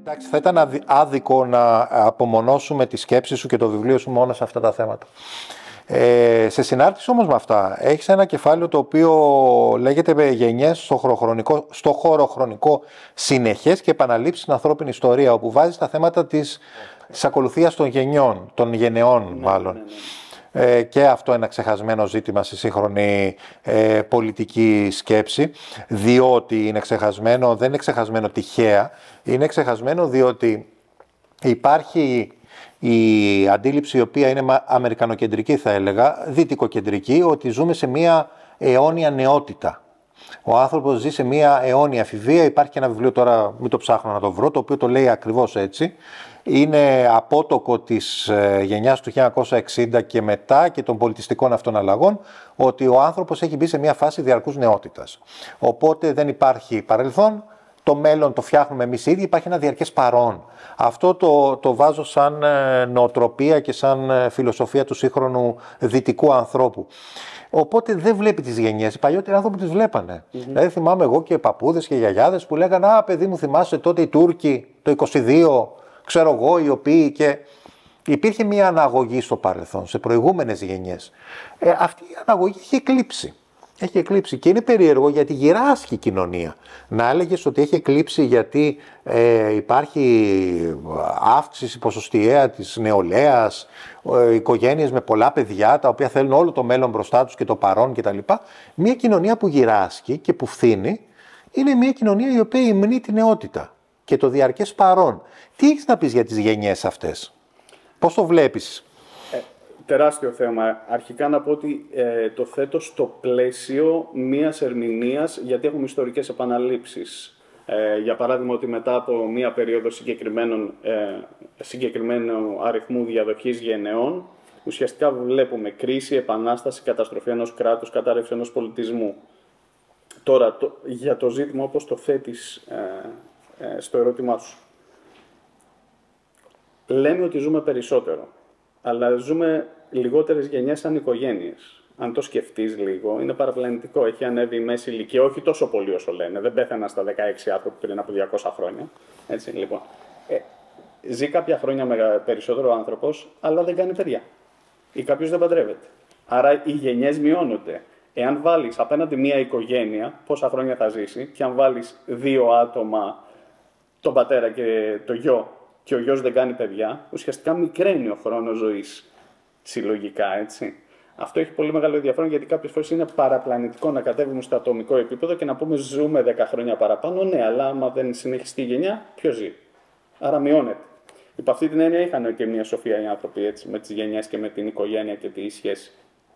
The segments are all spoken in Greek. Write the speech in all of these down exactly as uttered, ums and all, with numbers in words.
Εντάξει, θα ήταν άδικο να απομονώσουμε τη σκέψη σου και το βιβλίο σου μόνο σε αυτά τα θέματα. Ε, σε συνάρτηση όμως με αυτά, έχεις ένα κεφάλαιο το οποίο λέγεται γενιές στο χωροχρονικό, στο χωροχρονικό συνεχές και επαναλήψεις στην ανθρώπινη ιστορία, όπου βάζεις τα θέματα της, της ακολουθίας των γενιών, των γενεών μάλλον. Ναι, ναι, ναι. Ε, και αυτό είναι ένα ξεχασμένο ζήτημα στη σύγχρονη ε, πολιτική σκέψη, διότι είναι ξεχασμένο, δεν είναι ξεχασμένο τυχαία, είναι ξεχασμένο διότι υπάρχει η αντίληψη η οποία είναι αμερικανοκεντρική, θα έλεγα, δυτικοκεντρική, ότι ζούμε σε μια αιώνια νεότητα. Ο άνθρωπος ζει σε μια αιώνια εφηβεία. Υπάρχει και ένα βιβλίο, τώρα μην το ψάχνω να το βρω, το οποίο το λέει ακριβώς έτσι. Είναι απότοκο της γενιάς του χίλια εννιακόσια εξήντα και μετά και των πολιτιστικών αυτών αλλαγών, ότι ο άνθρωπος έχει μπει σε μια φάση διαρκούς νεότητας. Οπότε δεν υπάρχει παρελθόν. Το μέλλον το φτιάχνουμε εμείς οι ίδιοι, υπάρχει ένα διαρκές παρόν. Αυτό το, το βάζω σαν νοοτροπία και σαν φιλοσοφία του σύγχρονου δυτικού ανθρώπου. Οπότε δεν βλέπει τις γενιές. Οι παλιότεροι άνθρωποι τις βλέπανε. Mm-hmm. Δηλαδή θυμάμαι εγώ και παππούδες και γιαγιάδες που λέγανε «Α, παιδί μου, θυμάσαι τότε οι Τούρκοι το είκοσι δύο, ξέρω εγώ, οι οποίοι...» και υπήρχε μια αναγωγή στο παρελθόν, σε προηγούμενες γενιές. Ε, αυτή η αναγωγή έχει εκλείψει. Έχει εκλείψει και είναι περίεργο γιατί γυράσκει η κοινωνία. Να έλεγες ότι έχει εκλείψει γιατί ε, υπάρχει αύξηση ποσοστιαία της νεολαίας, ε, οικογένειες με πολλά παιδιά τα οποία θέλουν όλο το μέλλον μπροστά τους και το παρόν κτλ. Μια κοινωνία που γυράσκει και που φθήνει είναι μια κοινωνία η οποία υμνεί τη νεότητα και το διαρκές παρόν. Τι έχεις να πεις για τις γενιές αυτές, πώς το βλέπεις? Τεράστιο θέμα. Αρχικά να πω ότι ε, το θέτω στο πλαίσιο μιας ερμηνείας, γιατί έχουμε ιστορικές επαναλήψεις. Ε, για παράδειγμα, ότι μετά από μία περίοδο συγκεκριμένων, ε, συγκεκριμένου αριθμού διαδοχής γενεών, ουσιαστικά βλέπουμε κρίση, επανάσταση, καταστροφή ενός κράτους, κατάρρευση ενός πολιτισμού. Τώρα, το, για το ζήτημα όπως το θέτεις ε, ε, στο ερώτημά σου. Λέμε ότι ζούμε περισσότερο, αλλά ζούμε λιγότερες γενιές σαν οικογένειες. Αν το σκεφτείς λίγο, είναι παραπλανητικό. Έχει ανέβει η μέση ηλικία, όχι τόσο πολύ όσο λένε. Δεν πέθαναν στα δεκαέξι άνθρωποι πριν από διακόσια χρόνια. Έτσι, λοιπόν. Ε, ζει κάποια χρόνια με περισσότερο άνθρωπος, αλλά δεν κάνει παιδιά. Ή κάποιος δεν παντρεύεται. Άρα οι γενιές μειώνονται. Εάν βάλεις απέναντι μία οικογένεια, πόσα χρόνια θα ζήσει, και αν βάλεις δύο άτομα, τον πατέρα και το γιο, και ο γιος δεν κάνει παιδιά, ουσιαστικά μικραίνει ο χρόνος ζωής. Συλλογικά, έτσι. Αυτό έχει πολύ μεγάλο ενδιαφέρον, γιατί κάποιες φορές είναι παραπλανητικό να κατέβουμε στο ατομικό επίπεδο και να πούμε ζούμε δέκα χρόνια παραπάνω. Ναι, αλλά άμα δεν συνεχιστεί η γενιά, ποιος ζει? Άρα μειώνεται. Υπό αυτή την έννοια είχαν και μια σοφία οι άνθρωποι, έτσι, με τις γενιές και με την οικογένεια και τη σχέση.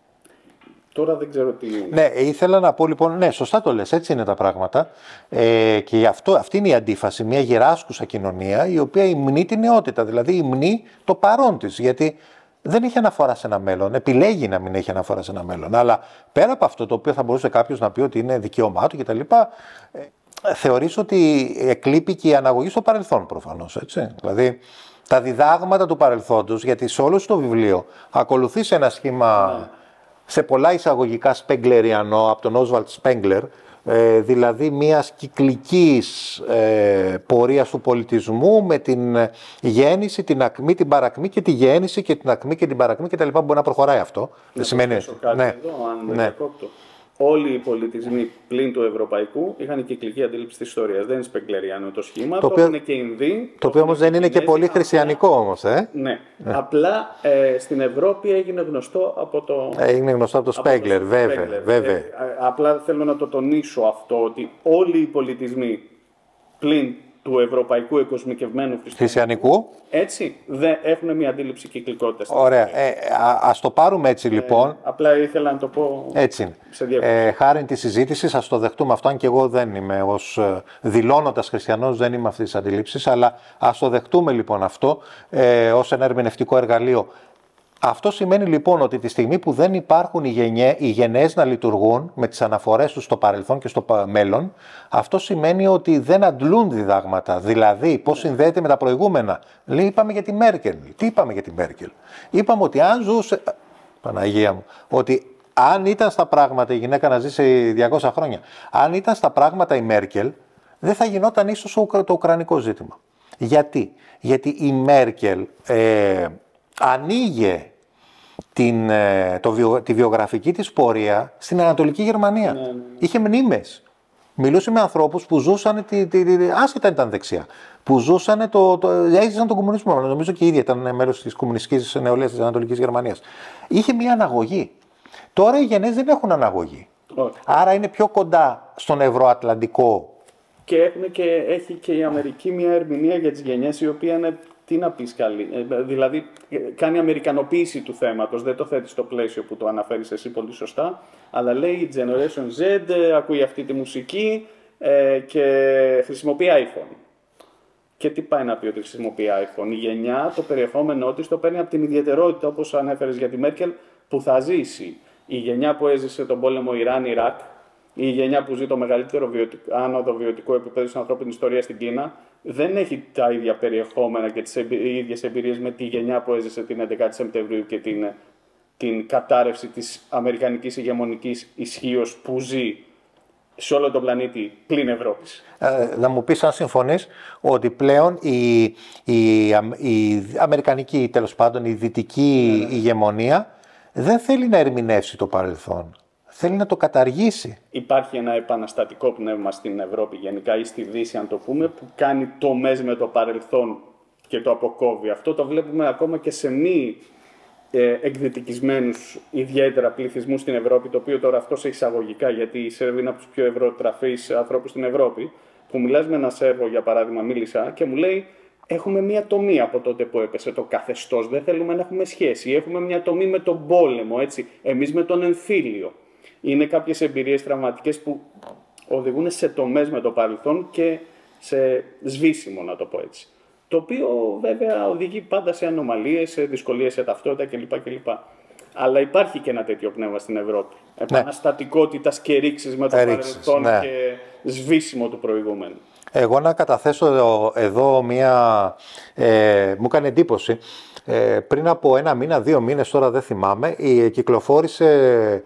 Τώρα δεν ξέρω τι... Ναι, ήθελα να πω λοιπόν, ναι, σωστά το λες, έτσι είναι τα πράγματα. Ε, και αυτό, αυτή είναι η αντίφαση, μια γυράσκουσα κοινωνία η οποία υμνεί τη νεότητα, δηλαδή υμνεί το παρόν της, γιατί δεν έχει αναφορά σε ένα μέλλον, επιλέγει να μην έχει αναφορά σε ένα μέλλον. Αλλά πέρα από αυτό το οποίο θα μπορούσε κάποιος να πει ότι είναι δικαίωμά του κτλ., ε, θεωρείς ότι εκλείπει και η αναγωγή στο παρελθόν προφανώς, έτσι. Δηλαδή τα διδάγματα του παρελθόντος, γιατί σε όλο το βιβλίο ακολουθείς ένα σχήμα... Ναι. Σε πολλά εισαγωγικά σπεγκλεριανό από τον Όσβαλτ Σπέγγλερ, ε, δηλαδή μιας κυκλικής ε, πορείας του πολιτισμού με την γέννηση, την ακμή, την παρακμή και τη γέννηση και την ακμή και την παρακμή και τα λοιπά. Μπορεί να προχωράει αυτό. Να σημαίνει... κάτι ναι. Εδώ, αν δεν ναι. διακόπτω. Όλοι οι πολιτισμοί πλην του ευρωπαϊκού είχαν κυκλική αντίληψη της ιστορίας. Δεν είναι σπεγκλεριανό το σχήμα, το, το οποίο είναι και Ινδί. Το οποίο όμως δεν είναι και πολύ χριστιανικό όμως. Ε? Ναι. ναι. Απλά ε, στην Ευρώπη έγινε γνωστό από το... Έγινε γνωστό από το Σπέγγλερ, βέβαια. βέβαια. Ε, απλά θέλω να το τονίσω αυτό, ότι όλοι οι πολιτισμοί πλην του ευρωπαϊκού εκοσμικευμένου χριστιανικού, έτσι, δεν έχουν μια αντίληψη κυκλικότητας. Ωραία. Ε, α, ας το πάρουμε έτσι λοιπόν. Ε, απλά ήθελα να το πω. Έτσι. Ε, χάρη τη συζήτηση, ας το δεχτούμε αυτό, αν και εγώ δεν είμαι ως δηλώνοντας χριστιανός, δεν είμαι αυτής της αντιλήψης, αλλά ας το δεχτούμε λοιπόν αυτό ε, ως ένα ερμηνευτικό εργαλείο. Αυτό σημαίνει λοιπόν ότι τη στιγμή που δεν υπάρχουν οι, γενιέ, οι γενναίες να λειτουργούν με τις αναφορές τους στο παρελθόν και στο μέλλον, αυτό σημαίνει ότι δεν αντλούν διδάγματα. Δηλαδή, πώς συνδέεται με τα προηγούμενα. Λέει, είπαμε για τη Μέρκελ. Τι είπαμε για τη Μέρκελ? Είπαμε ότι αν ζούσε... Παναγία μου. Ότι αν ήταν στα πράγματα η γυναίκα να ζήσει διακόσια χρόνια, αν ήταν στα πράγματα η Μέρκελ, δεν θα γινόταν ίσως το ουκρανικό ζήτημα. Γιατί, Γιατί η Μέρκελ ε, ανοίγε την, ε, το βιο, τη βιογραφική της πορεία στην Ανατολική Γερμανία. Ναι, ναι, ναι. Είχε μνήμες. Μιλούσε με ανθρώπους που ζούσαν, τη, τη, τη, άσχετα ήταν δεξιά, που ζούσαν, το, το, έζησαν τον κομμουνισμό. Νομίζω και η ίδια ήταν μέρος της κομμουνιστικής νεολαίας της Ανατολικής Γερμανίας. Είχε μια αναγωγή. Τώρα οι γενναίες δεν έχουν αναγωγή. Όχι. Άρα είναι πιο κοντά στον ευρωατλαντικό. Και, έχουν και έχει και η Αμερική μια ερμηνεία για τις γενιές η οποία είναι, τι να πεις καλή, ε, δηλαδή κάνει αμερικανοποίηση του θέματος, δεν το θέτει στο πλαίσιο που το αναφέρεις εσύ πολύ σωστά, αλλά λέει η Generation Z ε, ακούει αυτή τη μουσική ε, και χρησιμοποιεί iPhone. Και τι πάει να πει ότι χρησιμοποιεί iPhone? Η γενιά, το περιεχόμενό της το παίρνει από την ιδιαιτερότητα, όπως ανέφερες για τη Μέρκελ, που θα ζήσει. Η γενιά που έζησε τον πόλεμο Ιράν-Ιράκ, η γενιά που ζει το μεγαλύτερο βιωτικό, άνοδο βιωτικό επίπεδο στην ανθρώπινη ιστορία στην Κίνα, δεν έχει τα ίδια περιεχόμενα και τις ίδιες εμπειρίες με τη γενιά που έζησε την έντεκα Σεπτεμβρίου και την, την κατάρρευση της αμερικανικής ηγεμονικής ισχύως που ζει σε όλο τον πλανήτη πλην Ευρώπης. Ε, να μου πεις αν συμφωνείς ότι πλέον η, η, η αμερικανική, τέλος πάντων, η δυτική ναι, ναι. ηγεμονία δεν θέλει να ερμηνεύσει το παρελθόν. Θέλει να το καταργήσει. Υπάρχει ένα επαναστατικό πνεύμα στην Ευρώπη γενικά ή στη Δύση, αν το πούμε, που κάνει τομές με το παρελθόν και το αποκόβει. Αυτό το βλέπουμε ακόμα και σε μη ε, εκδυτικισμένους ιδιαίτερα πληθυσμούς στην Ευρώπη, το οποίο τώρα αυτό σε εισαγωγικά, γιατί οι Σέρβοι είναι από τους πιο ευρωτραφείς ανθρώπους στην Ευρώπη, που μιλάς με ένα Σέρβο, για παράδειγμα, μίλησα και μου λέει: έχουμε μια τομή από τότε που έπεσε το καθεστώς, δεν θέλουμε να έχουμε σχέση. Έχουμε μια τομή με τον πόλεμο, έτσι, εμείς με τον εμφύλιο. Είναι κάποιες εμπειρίες τραυματικές που οδηγούν σε τομές με το παρελθόν και σε σβήσιμο, να το πω έτσι. Το οποίο βέβαια οδηγεί πάντα σε ανομαλίες, σε δυσκολίες σε ταυτότητα κλπ. κλπ. Αλλά υπάρχει και ένα τέτοιο πνεύμα στην Ευρώπη. Ναι. Επαναστατικότητας και ρήξης με το Ρίξεις, παρελθόν ναι. και σβήσιμο του προηγούμενου. Εγώ να καταθέσω εδώ, εδώ μία... Ε, μου έκανε εντύπωση. Ε, πριν από ένα μήνα, δύο μήνες, τώρα δεν θυμάμαι, η, κυκλοφόρησε...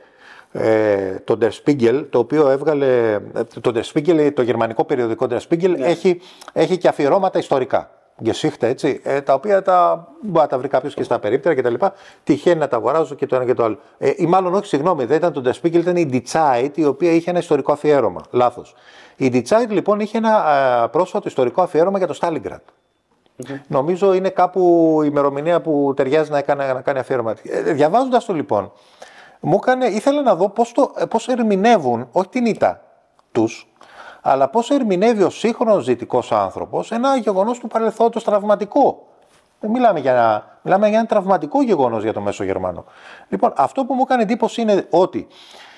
Ε, το Der Spiegel, το οποίο έβγαλε, το Der Spiegel, το γερμανικό περιοδικό Der Spiegel, ναι. έχει, έχει και αφιερώματα ιστορικά. Geschichte, έτσι, ε, τα οποία τα, μπορεί να τα βρει κάποιος και στα περίπτερα και τα λοιπά. Τυχαίνει να τα αγοράζω και το ένα και το άλλο. Ε, ή μάλλον όχι, συγγνώμη, δεν ήταν το Der Spiegel, ήταν η Die Zeit, η οποία είχε ένα ιστορικό αφιέρωμα. Λάθος. Η Die Zeit λοιπόν είχε ένα α, πρόσφατο ιστορικό αφιέρωμα για το Stalingrad. Mm-hmm. Νομίζω είναι κάπου η ημερομηνία που ταιριάζει να, έκανε, να κάνει αφιέρωμα. Ε, διαβάζοντας το λοιπόν, μου έκανε, ήθελα να δω πώς, το, πώς ερμηνεύουν, όχι την ήττα τους, αλλά πώς ερμηνεύει ο σύγχρονος δυτικός άνθρωπος ένα γεγονός του παρελθόντος τραυματικό. Δεν μιλάμε για ένα, μιλάμε για ένα τραυματικό γεγονός για το Μέσο Γερμανό. Λοιπόν, αυτό που μου έκανε εντύπωση είναι ότι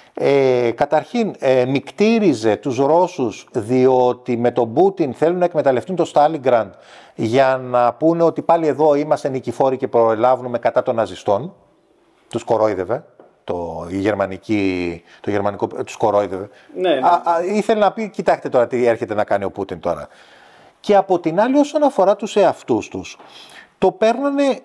ε, καταρχήν ε, μικτήριζε τους Ρώσους διότι με τον Πούτιν θέλουν να εκμεταλλευτούν το Στάλιγκραντ για να πούνε ότι πάλι εδώ είμαστε νικηφόροι και προελάβουμε κατά των ναζιστών. Τους κορόιδευε. Το, η γερμανική, το γερμανικό τους κορόιδευε. Ναι, ναι. Α, α, ήθελε να πει, κοιτάξτε τώρα τι έρχεται να κάνει ο Πούτιν τώρα. Και από την άλλη, όσον αφορά τους εαυτούς τους, το παίρνανε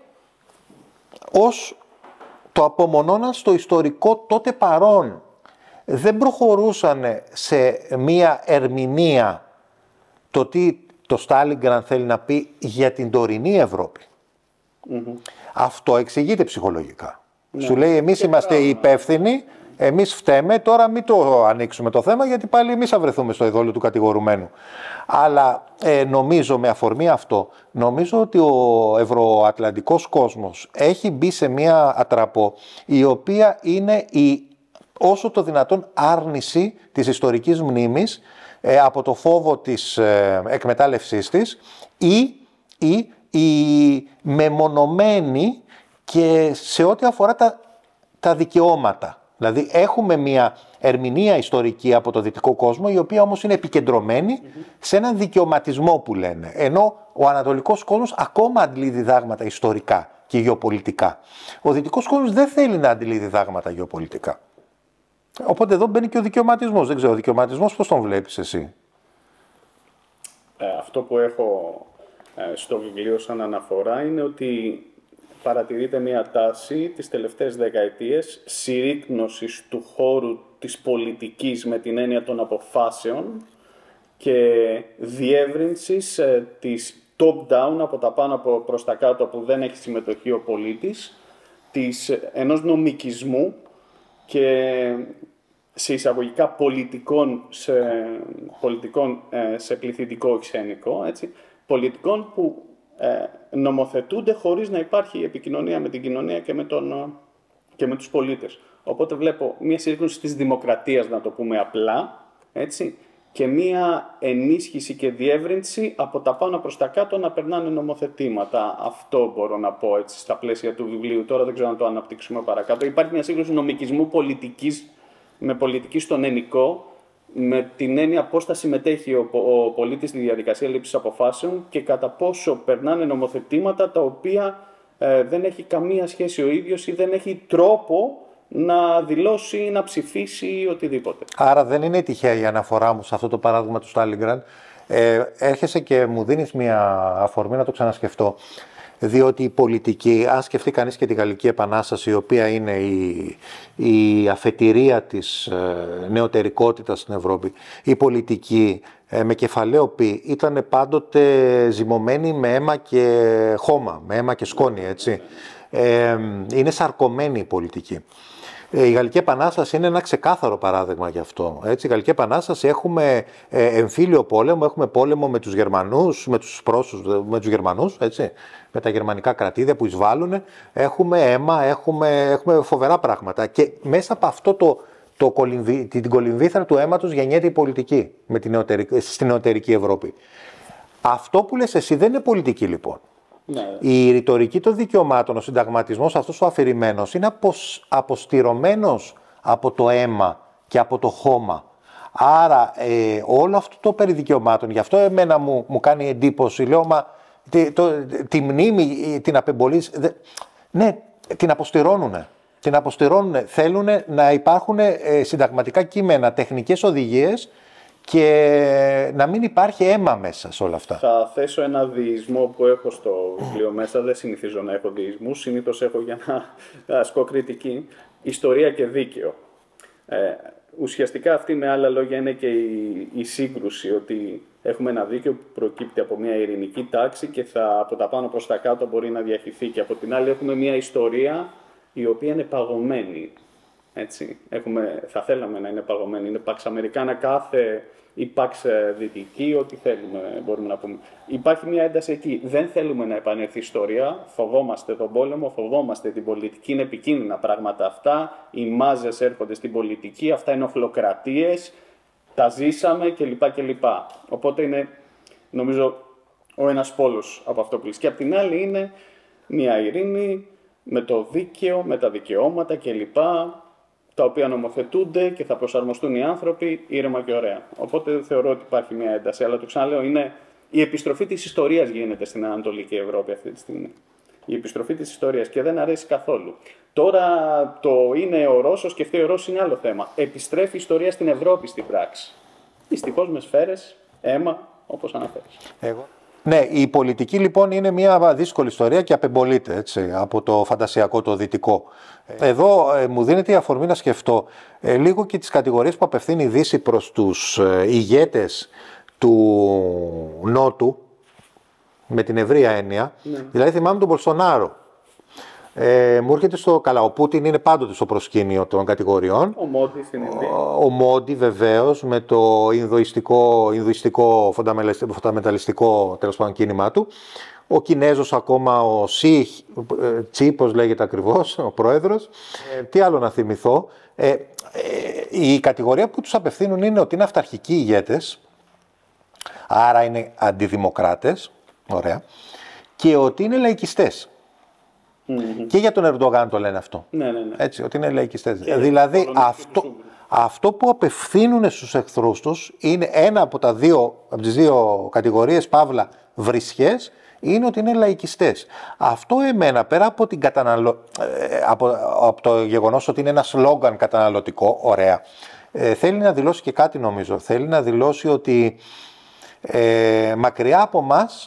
ως το απομονώναν στο ιστορικό τότε παρόν. Δεν προχωρούσαν σε μία ερμηνεία το τι το Στάλιγκραντ θέλει να πει για την τωρινή Ευρώπη. Mm-hmm. Αυτό εξηγείται ψυχολογικά. Ναι. Σου λέει εμείς και είμαστε οι υπεύθυνοι, εμείς φταίμε, τώρα μην το ανοίξουμε το θέμα γιατί πάλι εμείς θα βρεθούμε στο ειδόλιο του κατηγορουμένου. Αλλά ε, νομίζω με αφορμή αυτό, νομίζω ότι ο ευρωατλαντικός κόσμος έχει μπει σε μια ατραπό η οποία είναι η όσο το δυνατόν άρνηση της ιστορικής μνήμης ε, από το φόβο της ε, εκμετάλλευσής της ή, ή η μεμονωμένη και σε ό,τι αφορά τα, τα δικαιώματα. Δηλαδή έχουμε μια ερμηνεία ιστορική από το δυτικό κόσμο η οποία όμως είναι επικεντρωμένη mm-hmm. σε έναν δικαιωματισμό που λένε. Ενώ ο ανατολικός κόσμος ακόμα αντλεί διδάγματα ιστορικά και γεωπολιτικά. Ο δυτικός κόσμος δεν θέλει να αντλεί διδάγματα γεωπολιτικά. Οπότε εδώ μπαίνει και ο δικαιωματισμός. Δεν ξέρω, ο δικαιωματισμός πώς τον βλέπεις εσύ? Ε, αυτό που έχω ε, στο βιβλίο σαν αναφορά είναι ότι παρατηρείται μια τάση τις τελευταίες δεκαετίες συρρίκνωσης του χώρου της πολιτικής με την έννοια των αποφάσεων και διεύρυνσης ε, της top-down, από τα πάνω προς τα κάτω, που δεν έχει συμμετοχή ο πολίτης, της, ενός νομικισμού και σε εισαγωγικά πολιτικών σε, πολιτικών, ε, σε πληθυντικό ξενικό, έτσι, πολιτικών που ε, νομοθετούνται χωρίς να υπάρχει επικοινωνία με την κοινωνία και με, τον, και με τους πολίτες. Οπότε βλέπω μια σύγκρουση της δημοκρατίας, να το πούμε απλά, έτσι, και μία ενίσχυση και διεύρυνση από τα πάνω προς τα κάτω να περνάνε νομοθετήματα. Αυτό μπορώ να πω, έτσι, στα πλαίσια του βιβλίου. Τώρα δεν ξέρω να το αναπτύξουμε παρακάτω. Υπάρχει μια σύγκρουση νομικισμού πολιτικής, με πολιτική στον ενικό, με την έννοια πώς θα συμμετέχει ο, ο πολίτης στη διαδικασία λήψης αποφάσεων και κατά πόσο περνάνε νομοθετήματα τα οποία ε, δεν έχει καμία σχέση ο ίδιος ή δεν έχει τρόπο να δηλώσει, να ψηφίσει ή οτιδήποτε. Άρα δεν είναι τυχαία η αναφορά μου σε αυτό το παράδειγμα του Στάλιγκραντ. Ε, έρχεσαι και μου δίνεις μια αφορμή να το ξανασκεφτώ. Διότι η πολιτική, αν σκεφτεί κανείς και τη Γαλλική Επανάσταση, η οποία είναι η, η αφετηρία της ε, νεωτερικότητας στην Ευρώπη, η πολιτική ε, με κεφαλαίο πι ήταν πάντοτε ζυμωμένη με αίμα και χώμα, με αίμα και σκόνη, έτσι. Ε, είναι σαρκωμένη η πολιτική. Η Γαλλική Επανάσταση είναι ένα ξεκάθαρο παράδειγμα γι' αυτό. Έτσι, η Γαλλική Επανάσταση έχουμε εμφύλιο πόλεμο, έχουμε πόλεμο με τους Γερμανούς, με τους Πρώσους, με τους Γερμανούς, έτσι, με τα γερμανικά κρατήδια που εισβάλλουν. Έχουμε αίμα, έχουμε, έχουμε φοβερά πράγματα. Και μέσα από αυτό το, το κολυμβή, την κολυμβήθρα του αίματος γεννιέται η πολιτική με την νεωτερική, στην νεωτερική Ευρώπη. Αυτό που λες εσύ δεν είναι πολιτική λοιπόν. Ναι. Η ρητορική των δικαιωμάτων, ο συνταγματισμός αυτός ο αφηρημένος είναι αποσ, αποστηρωμένος από το αίμα και από το χώμα. Άρα ε, όλο αυτό το περί δικαιωμάτων, γι' αυτό εμένα μου, μου κάνει εντύπωση, λέω μα τη, το, τη μνήμη, την απεμπολής, δε, ναι, την αποστηρώνουνε. Την αποστηρώνουνε, θέλουν να υπάρχουν ε, συνταγματικά κείμενα, τεχνικές οδηγίες και να μην υπάρχει αίμα μέσα σε όλα αυτά. Θα θέσω ένα διεισμό που έχω στο βιβλίο μέσα. Δεν συνηθίζω να έχω διεισμούς. Συνήθως έχω για να ασκώ κριτική. Ιστορία και δίκαιο. Ε, ουσιαστικά αυτή με άλλα λόγια είναι και η, η σύγκρουση. Ότι έχουμε ένα δίκαιο που προκύπτει από μια ειρηνική τάξη και θα, από τα πάνω προς τα κάτω μπορεί να διαχυθεί. Και από την άλλη έχουμε μια ιστορία η οποία είναι παγωμένη. Έτσι. Έχουμε, θα θέλαμε να είναι παγωμένη. Είναι Pax Americana κάθε ή Pax Δυτική, ό,τι θέλουμε μπορούμε να πούμε. Υπάρχει μια ένταση εκεί. Δεν θέλουμε να επανέλθει η ιστορία. Φοβόμαστε τον πόλεμο, φοβόμαστε την πολιτική. Είναι επικίνδυνα πράγματα αυτά. Οι μάζες έρχονται στην πολιτική. Αυτά είναι οχλοκρατίες. Τα ζήσαμε κλπ. κλπ. Οπότε είναι, νομίζω, ο ένας πόλος από αυτό που λες. Και απ' την άλλη είναι μια ειρήνη με το δίκαιο, με τα δικαιώματα κλπ. Τα οποία νομοθετούνται και θα προσαρμοστούν οι άνθρωποι ήρεμα και ωραία. Οπότε θεωρώ ότι υπάρχει μια ένταση. Αλλά το ξαναλέω, είναι η επιστροφή της ιστορίας γίνεται στην Ανατολική Ευρώπη αυτή τη στιγμή. Η επιστροφή της ιστορίας και δεν αρέσει καθόλου. Τώρα το είναι ο Ρώσος και φταίει ο Ρώσος είναι άλλο θέμα. Επιστρέφει η ιστορία στην Ευρώπη στην πράξη. Δυστυχώς με σφαίρες, αίμα, όπως αναφέρεις. Εγώ. Ναι, η πολιτική λοιπόν είναι μια δύσκολη ιστορία και απεμπολείται έτσι, από το φαντασιακό το δυτικό. Εδώ ε, μου δίνεται η αφορμή να σκεφτώ ε, λίγο και τις κατηγορίες που απευθύνει η Δύση προς τους ε, ηγέτες του Νότου, με την ευρεία έννοια. Ναι. Δηλαδή θυμάμαι τον Μπολσονάρο. Ε, μου έρχεται στο καλά. Ο Πούτιν είναι πάντοτε στο προσκήνιο των κατηγοριών. Ο Μόντι στην Ινδία. Ο, ο Μόντι βεβαίως με το ινδουιστικό, ινδουιστικό φονταμεταλιστικό τέλος πάντων κίνημά του. Ο Κινέζος ακόμα, ο Σι, Τσι, πώς λέγεται ακριβώς, ο πρόεδρος. Ε, τι άλλο να θυμηθώ. Ε, ε, η κατηγορία που τους απευθύνουν είναι ότι είναι αυταρχικοί ηγέτες, άρα είναι αντιδημοκράτες, ωραία, και ότι είναι λαϊκιστές. Mm-hmm. Και για τον Ερντογάν το λένε αυτό. Ναι, ναι, ναι. Έτσι, ότι είναι λαϊκιστές. Δηλαδή αυτό, αυτό που απευθύνουν στους εχθρούς τους είναι ένα από, τα δύο, από τις δύο κατηγορίες, παύλα βρισχές, είναι ότι είναι λαϊκιστές. Αυτό εμένα, πέρα από, την καταναλω... από, από το γεγονός ότι είναι ένα σλόγγαν καταναλωτικό, ωραία, ε, θέλει να δηλώσει και κάτι νομίζω. Θέλει να δηλώσει ότι ε, μακριά από μας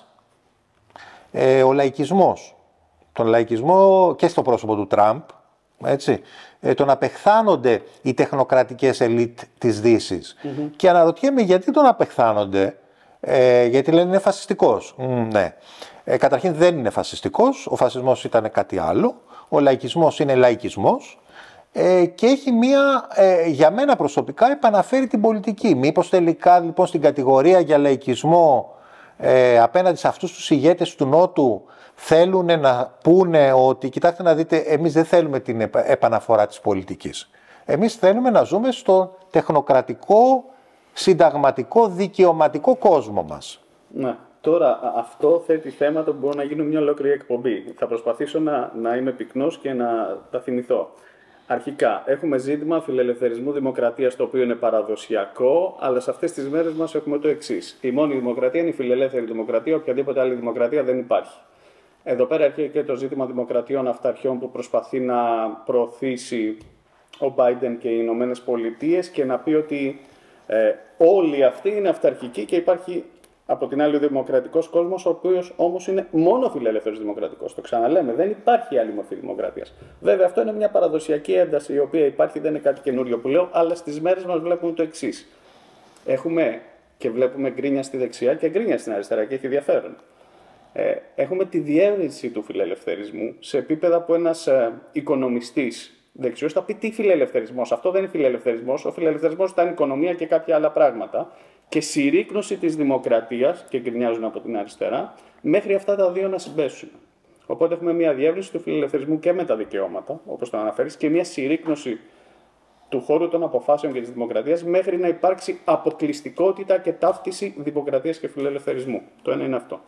ε, ο λαϊκισμός, τον λαϊκισμό και στο πρόσωπο του Τραμπ, έτσι, ε, τον απεχθάνονται οι τεχνοκρατικές ελίτ της Δύσης. Mm-hmm. Και αναρωτιέμαι γιατί τον απεχθάνονται, Ε, γιατί λένε είναι φασιστικός. Mm, ναι. Ε, καταρχήν δεν είναι φασιστικός. Ο φασισμός ήταν κάτι άλλο. Ο λαϊκισμός είναι λαϊκισμός. Ε, και έχει μία, ε, για μένα προσωπικά, επαναφέρει την πολιτική. Μήπως τελικά λοιπόν στην κατηγορία για λαϊκισμό ε, απέναντι σε αυτούς τους ηγέτες του Νότου θέλουν να πούνε ότι κοιτάξτε να δείτε, εμείς δεν θέλουμε την επαναφορά της πολιτικής. Εμείς θέλουμε να ζούμε στο τεχνοκρατικό, συνταγματικό, δικαιωματικό κόσμο μας. Ναι. Τώρα, αυτό θέτει θέματα που μπορούν να γίνουν μια ολόκληρη εκπομπή. Θα προσπαθήσω να, να είμαι πυκνός και να τα θυμηθώ. Αρχικά, έχουμε ζήτημα φιλελευθερισμού δημοκρατίας, το οποίο είναι παραδοσιακό, αλλά σε αυτές τις μέρες μας έχουμε το εξής. Η μόνη δημοκρατία είναι η φιλελεύθερη δημοκρατία, οποιαδήποτε άλλη δημοκρατία δεν υπάρχει. Εδώ πέρα έρχεται και το ζήτημα δημοκρατιών αυταρχιών που προσπαθεί να προωθήσει ο Biden και οι Ηνωμένες Πολιτείες και να πει ότι ε, όλοι αυτοί είναι αυταρχικοί και υπάρχει από την άλλη ο δημοκρατικός κόσμος, ο οποίος όμως είναι μόνο φιλελεύθερος δημοκρατικός. Το ξαναλέμε, δεν υπάρχει άλλη μορφή δημοκρατίας. Βέβαια, αυτό είναι μια παραδοσιακή ένταση η οποία υπάρχει, δεν είναι κάτι καινούριο που λέω, αλλά στις μέρες μας βλέπουμε το εξής. Έχουμε και βλέπουμε γκρίνια στη δεξιά και γκρίνια στην αριστερά και έχει ενδιαφέρον. Ε, έχουμε τη διεύρυνση του φιλελευθερισμού σε επίπεδα που ένας ε, οικονομιστής δεξιός θα πει τι φιλελευθερισμός. Αυτό δεν είναι φιλελευθερισμός. Ο φιλελευθερισμός ήταν οικονομία και κάποια άλλα πράγματα. Και συρρίκνωση της δημοκρατίας, και γκρινιάζουν από την αριστερά, μέχρι αυτά τα δύο να συμπέσουν. Οπότε έχουμε μια διεύρυνση του φιλελευθερισμού και με τα δικαιώματα, όπως το αναφέρεις, και μια συρρίκνωση του χώρου των αποφάσεων και της δημοκρατίας, μέχρι να υπάρξει αποκλειστικότητα και ταύτιση δημοκρατίας και φιλελευθερισμού. Το ένα είναι αυτό.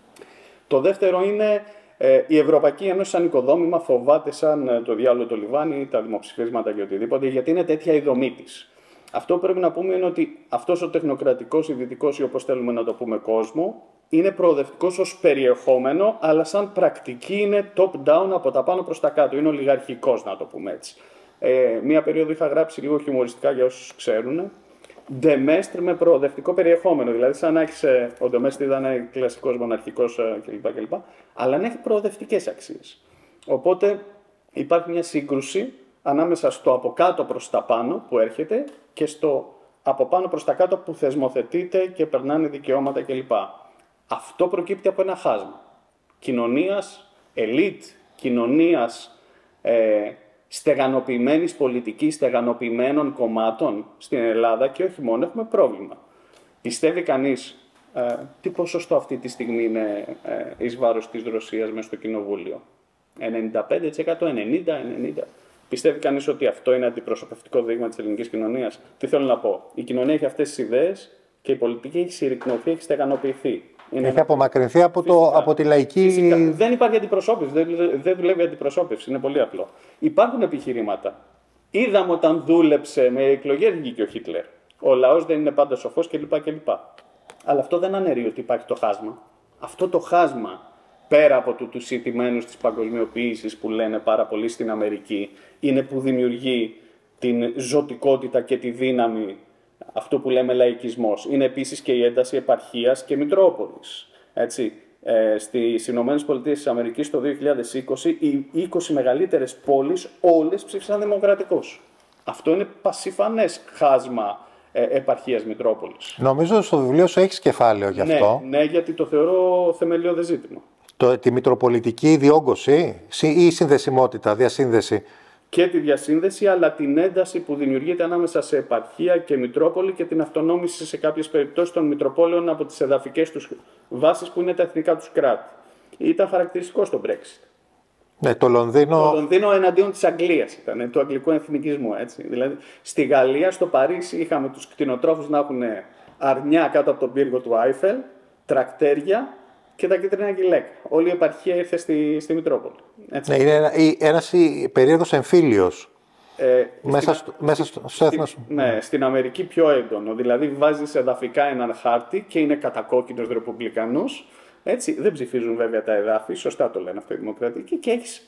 Το δεύτερο είναι ε, η Ευρωπαϊκή Ένωση σαν οικοδόμημα φοβάται σαν ε, το διάολο το λιβάνι, τα δημοψηφίσματα και οτιδήποτε, γιατί είναι τέτοια η δομή της. Αυτό που πρέπει να πούμε είναι ότι αυτός ο τεχνοκρατικός, ιδρυτικός ή όπως θέλουμε να το πούμε κόσμο, είναι προοδευτικός ως περιεχόμενο, αλλά σαν πρακτική είναι top-down από τα πάνω προς τα κάτω. Είναι ολιγαρχικός, να το πούμε έτσι. Ε, μία περίοδο είχα γράψει λίγο χιουμοριστικά για όσους ξέρουν. Ντεμέστρ με προοδευτικό περιεχόμενο. Δηλαδή, σαν να έχει. Ο Ντεμέστρ ήταν κλασικός μοναρχικός κλπ, κλπ. Αλλά να έχει προοδευτικές αξίες. Οπότε υπάρχει μια σύγκρουση ανάμεσα στο από κάτω προς τα πάνω που έρχεται και στο από πάνω προς τα κάτω που θεσμοθετείται και περνάνε δικαιώματα κλπ. Αυτό προκύπτει από ένα χάσμα κοινωνίας, ελίτ, κοινωνίας ε, στεγανοποιημένης πολιτικής, στεγανοποιημένων κομμάτων στην Ελλάδα και όχι μόνο, έχουμε πρόβλημα. Πιστεύει κανείς ε, τι ποσοστό αυτή τη στιγμή είναι ε, εις βάρος της Ρωσίας μέσα στο Κοινοβούλιο? ενενήντα πέντε τοις εκατό, ενενήντα τοις εκατό, ενενήντα τοις εκατό. Πιστεύει κανείς ότι αυτό είναι αντιπροσωπευτικό δείγμα της ελληνικής κοινωνίας? Τι θέλω να πω? Η κοινωνία έχει αυτές τις ιδέες και η πολιτική έχει συρρυκνωθεί, έχει στεγανοποιηθεί. Είναι έχει απομακρυνθεί από, το, από τη λαϊκή. Φυσικά. Δεν υπάρχει αντιπροσώπευση, δεν, δεν δουλεύει αντιπροσώπευση, είναι πολύ απλό. Υπάρχουν επιχειρήματα. Είδαμε όταν δούλεψε με εκλογές βγήκε ο Χίτλερ. Ο λαός δεν είναι πάντα σοφός κλπ. κλπ. Αλλά αυτό δεν αναιρεί ότι υπάρχει το χάσμα. Αυτό το χάσμα, πέρα από του, τους ηττημένους της παγκοσμιοποίησης που λένε πάρα πολύ στην Αμερική, είναι που δημιουργεί την ζωτικότητα και τη δύναμη, αυτό που λέμε λαϊκισμός. Είναι επίσης και η ένταση επαρχίας και μητρόπολης. Έτσι, ε, στις Ηνωμένες Πολιτείες της Αμερικής το δύο χιλιάδες είκοσι οι είκοσι μεγαλύτερες πόλεις όλες ψήφισαν δημοκρατικώς. Αυτό είναι πασιφανές χάσμα ε, επαρχίας μητρόπολης. Νομίζω στο βιβλίο σου έχεις κεφάλαιο γι' αυτό. Ναι, ναι, γιατί το θεωρώ θεμελιώδες ζήτημα. Το, τη μητροπολιτική διόγκωση ή συνδεσιμότητα, διασύνδεση. Και τη διασύνδεση, αλλά την ένταση που δημιουργείται ανάμεσα σε επαρχία και μητρόπολη και την αυτονόμηση σε κάποιες περιπτώσεις των μητροπόλεων από τις εδαφικές τους βάσεις που είναι τα εθνικά τους κράτη. Ήταν χαρακτηριστικό στο Brexit. Ναι, το Λονδίνο... Το Λονδίνο εναντίον της Αγγλίας ήταν, του αγγλικού εθνικισμού. Έτσι. Δηλαδή, στη Γαλλία, στο Παρίσι, είχαμε τους κτηνοτρόφους να έχουν αρνιά κάτω από τον πύργο του Άιφελ, τρακτέρια και τα κίτρινα γυλαίκα. Όλη η επαρχία ήρθε στη, στη Μητρόπολη. Έτσι. Ναι, είναι ένα, ένας περίεργος εμφύλιος. Ε, μέσα στην, στο, μέσα στο, στο έθνος. Στη, ναι, στην Αμερική πιο έντονο. Δηλαδή βάζεις εδαφικά έναν χάρτη και είναι κατακόκκινος ρεπουμπλικανός. Έτσι, δεν ψηφίζουν βέβαια τα εδάφη, σωστά το λένε αυτό οι δημοκρατικοί, και έχεις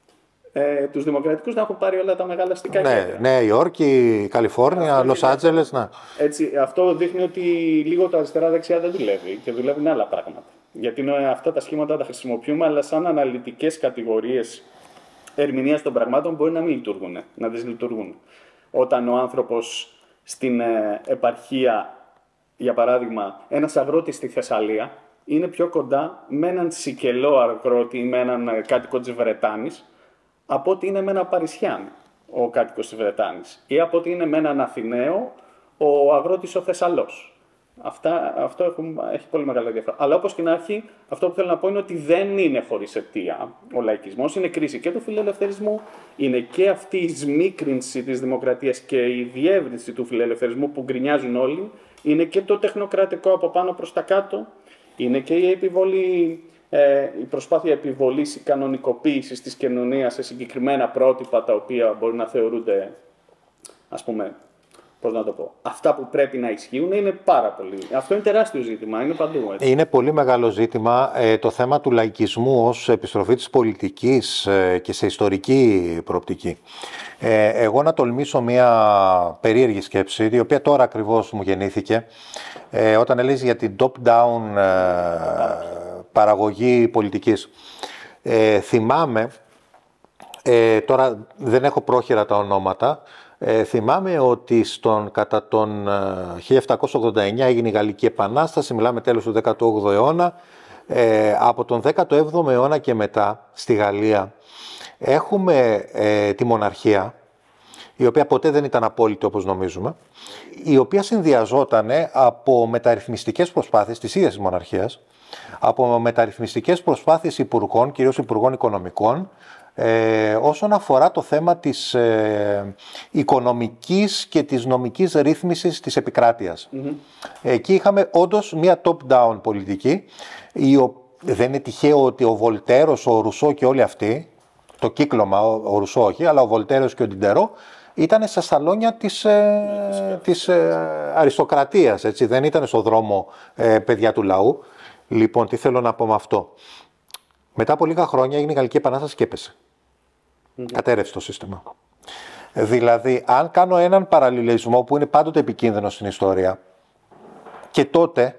ε, τους δημοκρατικούς να έχουν πάρει όλα τα μεγάλα αστικά ναι, κέντρα. Νέα Υόρκη, Καλιφόρνια, Λος Άντζελες. Ναι. Έτσι, αυτό δείχνει ότι λίγο το αριστερά-δεξιά δεν δουλεύει και δουλεύουν άλλα πράγματα. Γιατί είναι, αυτά τα σχήματα τα χρησιμοποιούμε, αλλά σαν αναλυτικές κατηγορίες ερμηνείας των πραγμάτων μπορεί να μην λειτουργούν, να δυσλειτουργούν. Όταν ο άνθρωπος στην ε, επαρχία για παράδειγμα, ένας αγρότης στη Θεσσαλία είναι πιο κοντά με έναν Σικελό αγρότη ή με έναν κάτοικο της Βρετάνης από ότι είναι με έναν Παρισιάν ο κάτοικος της Βρετάνης ή από ότι είναι με έναν Αθηναίο ο αγρότης ο Θεσσαλός. Αυτά, αυτό έχουν, έχει πολύ μεγάλη διαφορά. Αλλά όπως και να έχει, αυτό που θέλω να πω είναι ότι δεν είναι χωρίς αιτία ο λαϊκισμός. Είναι κρίση και του φιλελευθερισμού, είναι και αυτή η σμίκρινση της δημοκρατίας και η διεύρυνση του φιλελευθερισμού που γκρινιάζουν όλοι. Είναι και το τεχνοκρατικό από πάνω προς τα κάτω. Είναι και η, επιβολή, ε, η προσπάθεια επιβολής ή κανονικοποίησης της κοινωνίας σε συγκεκριμένα πρότυπα τα οποία μπορεί να θεωρούνται, ας πούμε, πώς να το πω, αυτά που πρέπει να ισχύουν είναι πάρα πολύ. Αυτό είναι τεράστιο ζήτημα, είναι παντού. Έτσι. Είναι πολύ μεγάλο ζήτημα ε, το θέμα του λαϊκισμού ως επιστροφή της πολιτικής ε, και σε ιστορική προοπτική. Ε, εγώ να τολμήσω μια περίεργη σκέψη, η οποία τώρα ακριβώς μου γεννήθηκε, ε, όταν έλεγες για την top-down ε, παραγωγή πολιτικής. Ε, θυμάμαι, ε, τώρα δεν έχω πρόχειρα τα ονόματα, Ε, θυμάμαι ότι στον, κατά τον ε, χίλια επτακόσια ογδόντα εννιά έγινε η Γαλλική Επανάσταση, μιλάμε τέλος του δέκατου όγδοου αιώνα. Ε, από τον δέκατο έβδομο αιώνα και μετά στη Γαλλία έχουμε ε, τη μοναρχία, η οποία ποτέ δεν ήταν απόλυτη όπως νομίζουμε, η οποία συνδυαζόταν από μεταρρυθμιστικές προσπάθειες της ίδιας της μοναρχίας, από μεταρρυθμιστικές προσπάθειες υπουργών, κυρίως υπουργών οικονομικών, Ε, όσον αφορά το θέμα της ε, οικονομικής και της νομικής ρύθμισης της επικράτειας. Mm-hmm. Εκεί είχαμε όντως μια top-down πολιτική. Η, ο, δεν είναι τυχαίο ότι ο Βολτέρος, ο Ρουσό και όλοι αυτοί, το κύκλωμα, ο, ο Ρουσό όχι, αλλά ο Βολτέρος και ο Ντιντερό, ήταν στα σαλόνια της, ε, της ε, αριστοκρατίας, έτσι, δεν ήταν στο δρόμο ε, παιδιά του λαού. Λοιπόν, τι θέλω να πω με αυτό. Μετά από λίγα χρόνια έγινε η Γαλλική Επανάσταση και έπεσε. Mm-hmm. Κατέρευσε το σύστημα. Δηλαδή, αν κάνω έναν παραλληλισμό που είναι πάντοτε επικίνδυνο στην ιστορία, και τότε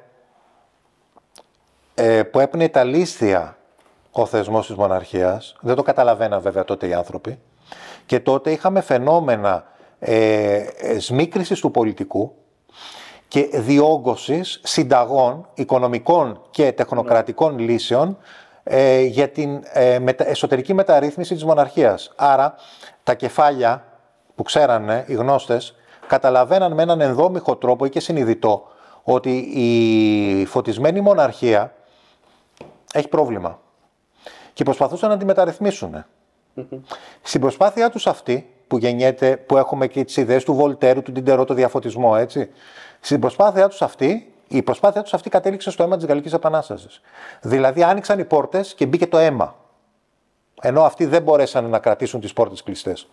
ε, που έπαιρνε τα λίσθια ο θεσμός της μοναρχίας, δεν το καταλαβαίναν βέβαια τότε οι άνθρωποι, και τότε είχαμε φαινόμενα ε, σμίκρησης του πολιτικού και διόγκωσης συνταγών, οικονομικών και τεχνοκρατικών mm-hmm. λύσεων Ε, για την ε, μετα, εσωτερική μεταρρύθμιση της μοναρχίας. Άρα τα κεφάλια που ξέρανε οι γνώστες καταλαβαίναν με έναν ενδόμηχο τρόπο ή και συνειδητό ότι η φωτισμένη μοναρχία έχει πρόβλημα και προσπαθούσαν να τη μεταρρυθμίσουν. Mm-hmm. Στην προσπάθειά τους αυτή που γεννιέται, που έχουμε και τις ιδέες του Βολτέρου, του Ντιντερό, το διαφωτισμό, έτσι, στην προσπάθειά τους αυτή η προσπάθειά τους αυτή κατέληξε στο αίμα της Γαλλικής Επανάστασης. Δηλαδή άνοιξαν οι πόρτες και μπήκε το αίμα. Ενώ αυτοί δεν μπορέσαν να κρατήσουν τις πόρτες κλειστές.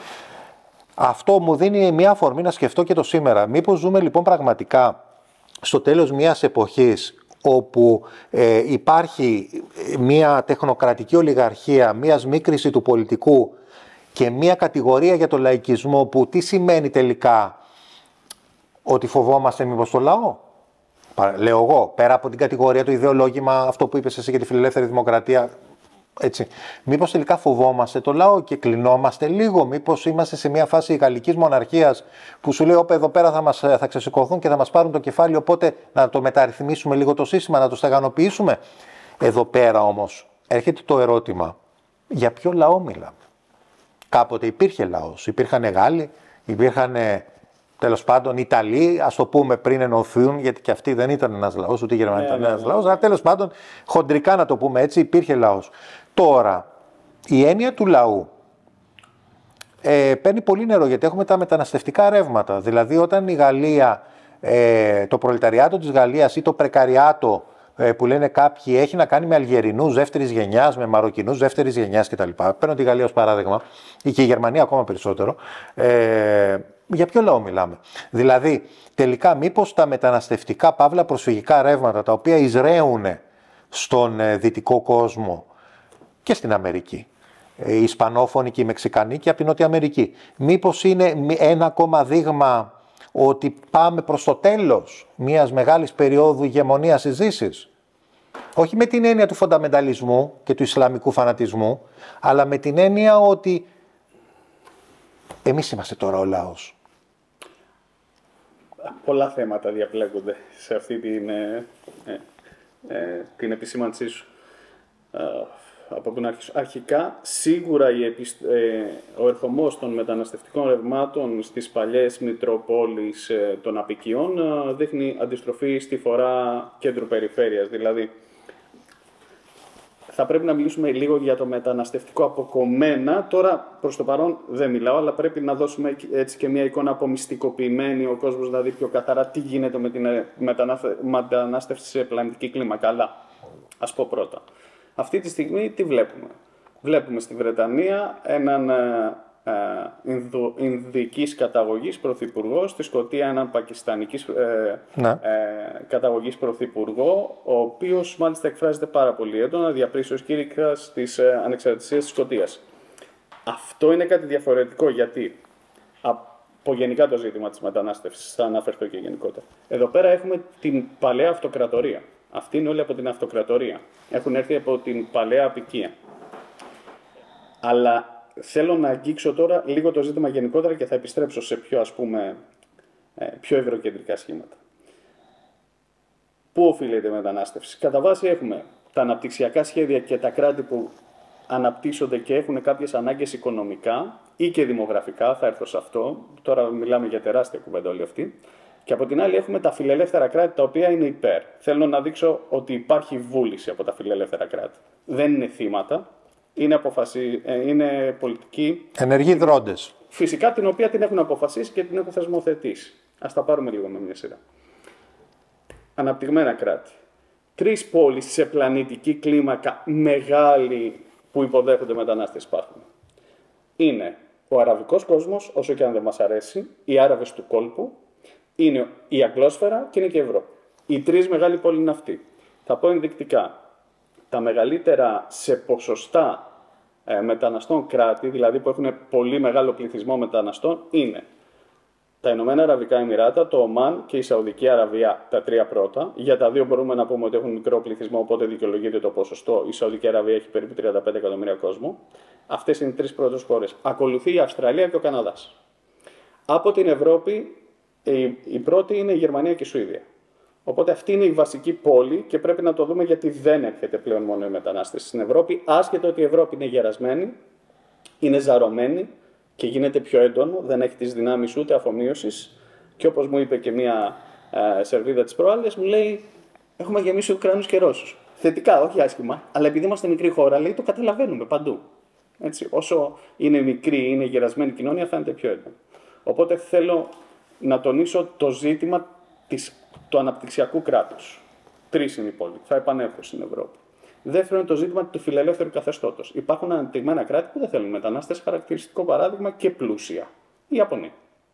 Αυτό μου δίνει μια αφορμή να σκεφτώ και το σήμερα. Μήπως ζούμε λοιπόν πραγματικά στο τέλος μιας εποχής όπου ε, υπάρχει μια τεχνοκρατική ολιγαρχία, μια σμίκριση του πολιτικού και μια κατηγορία για το λαϊκισμό που τι σημαίνει τελικά, ότι φοβόμαστε μήπως το λαό. Λέω εγώ, πέρα από την κατηγορία, το ιδεολόγημα, αυτό που είπες εσύ για τη φιλελεύθερη δημοκρατία, έτσι. Μήπως τελικά φοβόμαστε το λαό και κλεινόμαστε λίγο, μήπως είμαστε σε μια φάση γαλλικής μοναρχίας που σου λέει, όπε εδώ πέρα θα, μας, θα ξεσηκωθούν και θα μας πάρουν το κεφάλι, οπότε να το μεταρρυθμίσουμε λίγο το σύστημα, να το στεγανοποιήσουμε. Εδώ πέρα όμως έρχεται το ερώτημα, για ποιο λαό μιλάμε. Κάποτε υπήρχε λαός, υπήρχαν Γάλλοι, υπήρχαν τέλος πάντων Ιταλοί, ας το πούμε πριν ενωθούν, γιατί και αυτοί δεν ήταν ένας λαός, ούτε οι Γερμανοί ήταν ένας λαός, αλλά τέλος πάντων χοντρικά να το πούμε έτσι, υπήρχε λαός. Τώρα, η έννοια του λαού ε, παίρνει πολύ νερό, γιατί έχουμε τα μεταναστευτικά ρεύματα. Δηλαδή, όταν η Γαλλία, ε, το προλεταριάτο της Γαλλίας ή το πρεκαριάτο ε, που λένε κάποιοι έχει να κάνει με Αλγερινούς δεύτερης γενιάς, με Μαροκινούς δεύτερης γενιάς κτλ. Παίρνω τη Γαλλία ως παράδειγμα, ή και η Γερμανία ακόμα περισσότερο. Ε, Για ποιο λαό μιλάμε. Δηλαδή, τελικά μήπως τα μεταναστευτικά παύλα προσφυγικά ρεύματα, τα οποία εισραίουν στον ε, δυτικό κόσμο και στην Αμερική, ε, οι Ισπανόφωνοι και οι Μεξικανοί και από την Νότια Αμερική, μήπως είναι ένα ακόμα δείγμα ότι πάμε προς το τέλος μιας μεγάλης περίοδου ηγεμονίας της Δύσης. Όχι με την έννοια του φονταμενταλισμού και του ισλαμικού φανατισμού, αλλά με την έννοια ότι εμείς είμαστε τώρα ο λαός. πολλά θέματα διαπλέκονται σε αυτή την, ε, ε, ε, την επισήμανσή σου. Ε, από πού να αρχίσω. Αρχικά, σίγουρα η επισ... ε, ο ερχομός των μεταναστευτικών ρευμάτων στις παλιές μητροπόλεις ε, των απικιών ε, δείχνει αντιστροφή στη φορά κέντρου περιφέρειας. Δηλαδή, θα πρέπει να μιλήσουμε λίγο για το μεταναστευτικό αποκομμένα. Τώρα, προς το παρόν δεν μιλάω, αλλά πρέπει να δώσουμε έτσι και μια εικόνα απομυστικοποιημένη, ο κόσμος να δει πιο καθαρά τι γίνεται με την μετανάστευση σε πλανητική κλίμακα. Αλλά, ας πω πρώτα. Αυτή τη στιγμή τι βλέπουμε. Βλέπουμε στη Βρετανία έναν ε, ε, Ινδου, Ινδικής καταγωγής πρωθυπουργό, στη Σκωτία έναν Πακιστανικής ε, ναι. ε, καταγωγής πρωθυπουργό, ο οποίος μάλιστα εκφράζεται πάρα πολύ έντονα, διαπρίσεως κήρυκας της ε, ανεξαρτησίας της Σκωτίας. Αυτό είναι κάτι διαφορετικό, γιατί από γενικά το ζήτημα της μετανάστευσης, θα αναφερθώ και γενικότερα. Εδώ πέρα έχουμε την παλαιά αυτοκρατορία. Αυτοί είναι όλοι από την αυτοκρατορία. Έχουν έρθει από την παλαιά απικία. Αλλά θέλω να αγγίξω τώρα λίγο το ζήτημα γενικότερα και θα επιστρέψω σε πιο, ας πούμε, πιο ευρωκεντρικά σχήματα. Πού οφείλεται η μετανάστευση? Κατά βάση έχουμε τα αναπτυξιακά σχέδια και τα κράτη που αναπτύσσονται και έχουν κάποιες ανάγκες οικονομικά ή και δημογραφικά, θα έρθω σε αυτό. Τώρα μιλάμε για τεράστια κουβέντα όλη αυτή. Και από την άλλη έχουμε τα φιλελεύθερα κράτη τα οποία είναι υπέρ. Θέλω να δείξω ότι υπάρχει βούληση από τα φιλελεύθερα κράτη. Δεν είναι θύματα, είναι, αποφασι... είναι πολιτικοί. Ενεργοί δρόντες. Φυσικά την οποία την έχουν αποφασίσει και την έχουν θεσμοθετήσει. Ας τα πάρουμε λίγο με μια σειρά. Αναπτυγμένα κράτη. Τρεις πόλεις σε πλανητική κλίμακα μεγάλη που υποδέχονται μετανάστες υπάρχουν. Είναι ο αραβικός κόσμος, όσο και αν δεν μας αρέσει, οι Άραβες του κόλπου, είναι η Αγγλόσφαιρα και είναι και η Ευρώπη. Οι τρεις μεγάλοι πόλοι είναι αυτοί. Θα πω ενδεικτικά. Τα μεγαλύτερα σε ποσοστά ε, μεταναστών κράτη, δηλαδή που έχουν πολύ μεγάλο πληθυσμό μεταναστών, είναι τα Ηνωμένα Αραβικά Εμιράτα, το Ομάν και η Σαουδική Αραβία, τα τρία πρώτα. Για τα δύο μπορούμε να πούμε ότι έχουν μικρό πληθυσμό, οπότε δικαιολογείται το ποσοστό. Η Σαουδική Αραβία έχει περίπου τριάντα πέντε εκατομμύρια κόσμο. Αυτές είναι οι τρεις πρώτες χώρες. Ακολουθεί η Αυστραλία και ο Καναδάς. Από την Ευρώπη, η, η πρώτη είναι η Γερμανία και η Σουηδία. Οπότε αυτή είναι η βασική πόλη και πρέπει να το δούμε γιατί δεν έρχεται πλέον μόνο η μετανάστευση στην Ευρώπη. Άσχετο ότι η Ευρώπη είναι γερασμένη, είναι ζαρωμένη και γίνεται πιο έντονο, δεν έχει τις δυνάμεις ούτε αφομοίωσης. Και όπως μου είπε και μια ε, Σερβίδα της προάλλες, μου λέει: έχουμε γεμίσει Ουκρανούς και Ρώσους. Θετικά, όχι άσχημα, αλλά επειδή είμαστε μικρή χώρα, λέει, το καταλαβαίνουμε παντού. Έτσι, όσο είναι μικρή, είναι γερασμένη κοινωνία, θα είναι πιο έντονο. Οπότε θέλω να τονίσω το ζήτημα της, του αναπτυξιακού κράτους. Τρεις είναι οι πόλοι. Θα επανέλθω στην Ευρώπη. Δεύτερο είναι το ζήτημα του φιλελεύθερου καθεστώτος. Υπάρχουν αναπτυγμένα κράτη που δεν θέλουν μετανάστες, χαρακτηριστικό παράδειγμα και πλούσια. Η Ιαπωνία.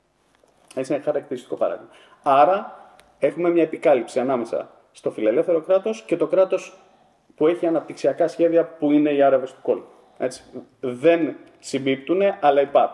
Έτσι είναι χαρακτηριστικό παράδειγμα. Άρα έχουμε μια επικάλυψη ανάμεσα στο φιλελεύθερο κράτος και το κράτος που έχει αναπτυξιακά σχέδια που είναι οι Άραβες του κόλπου. Έτσι. Δεν συμπίπτουν, αλλά υπάρχουν.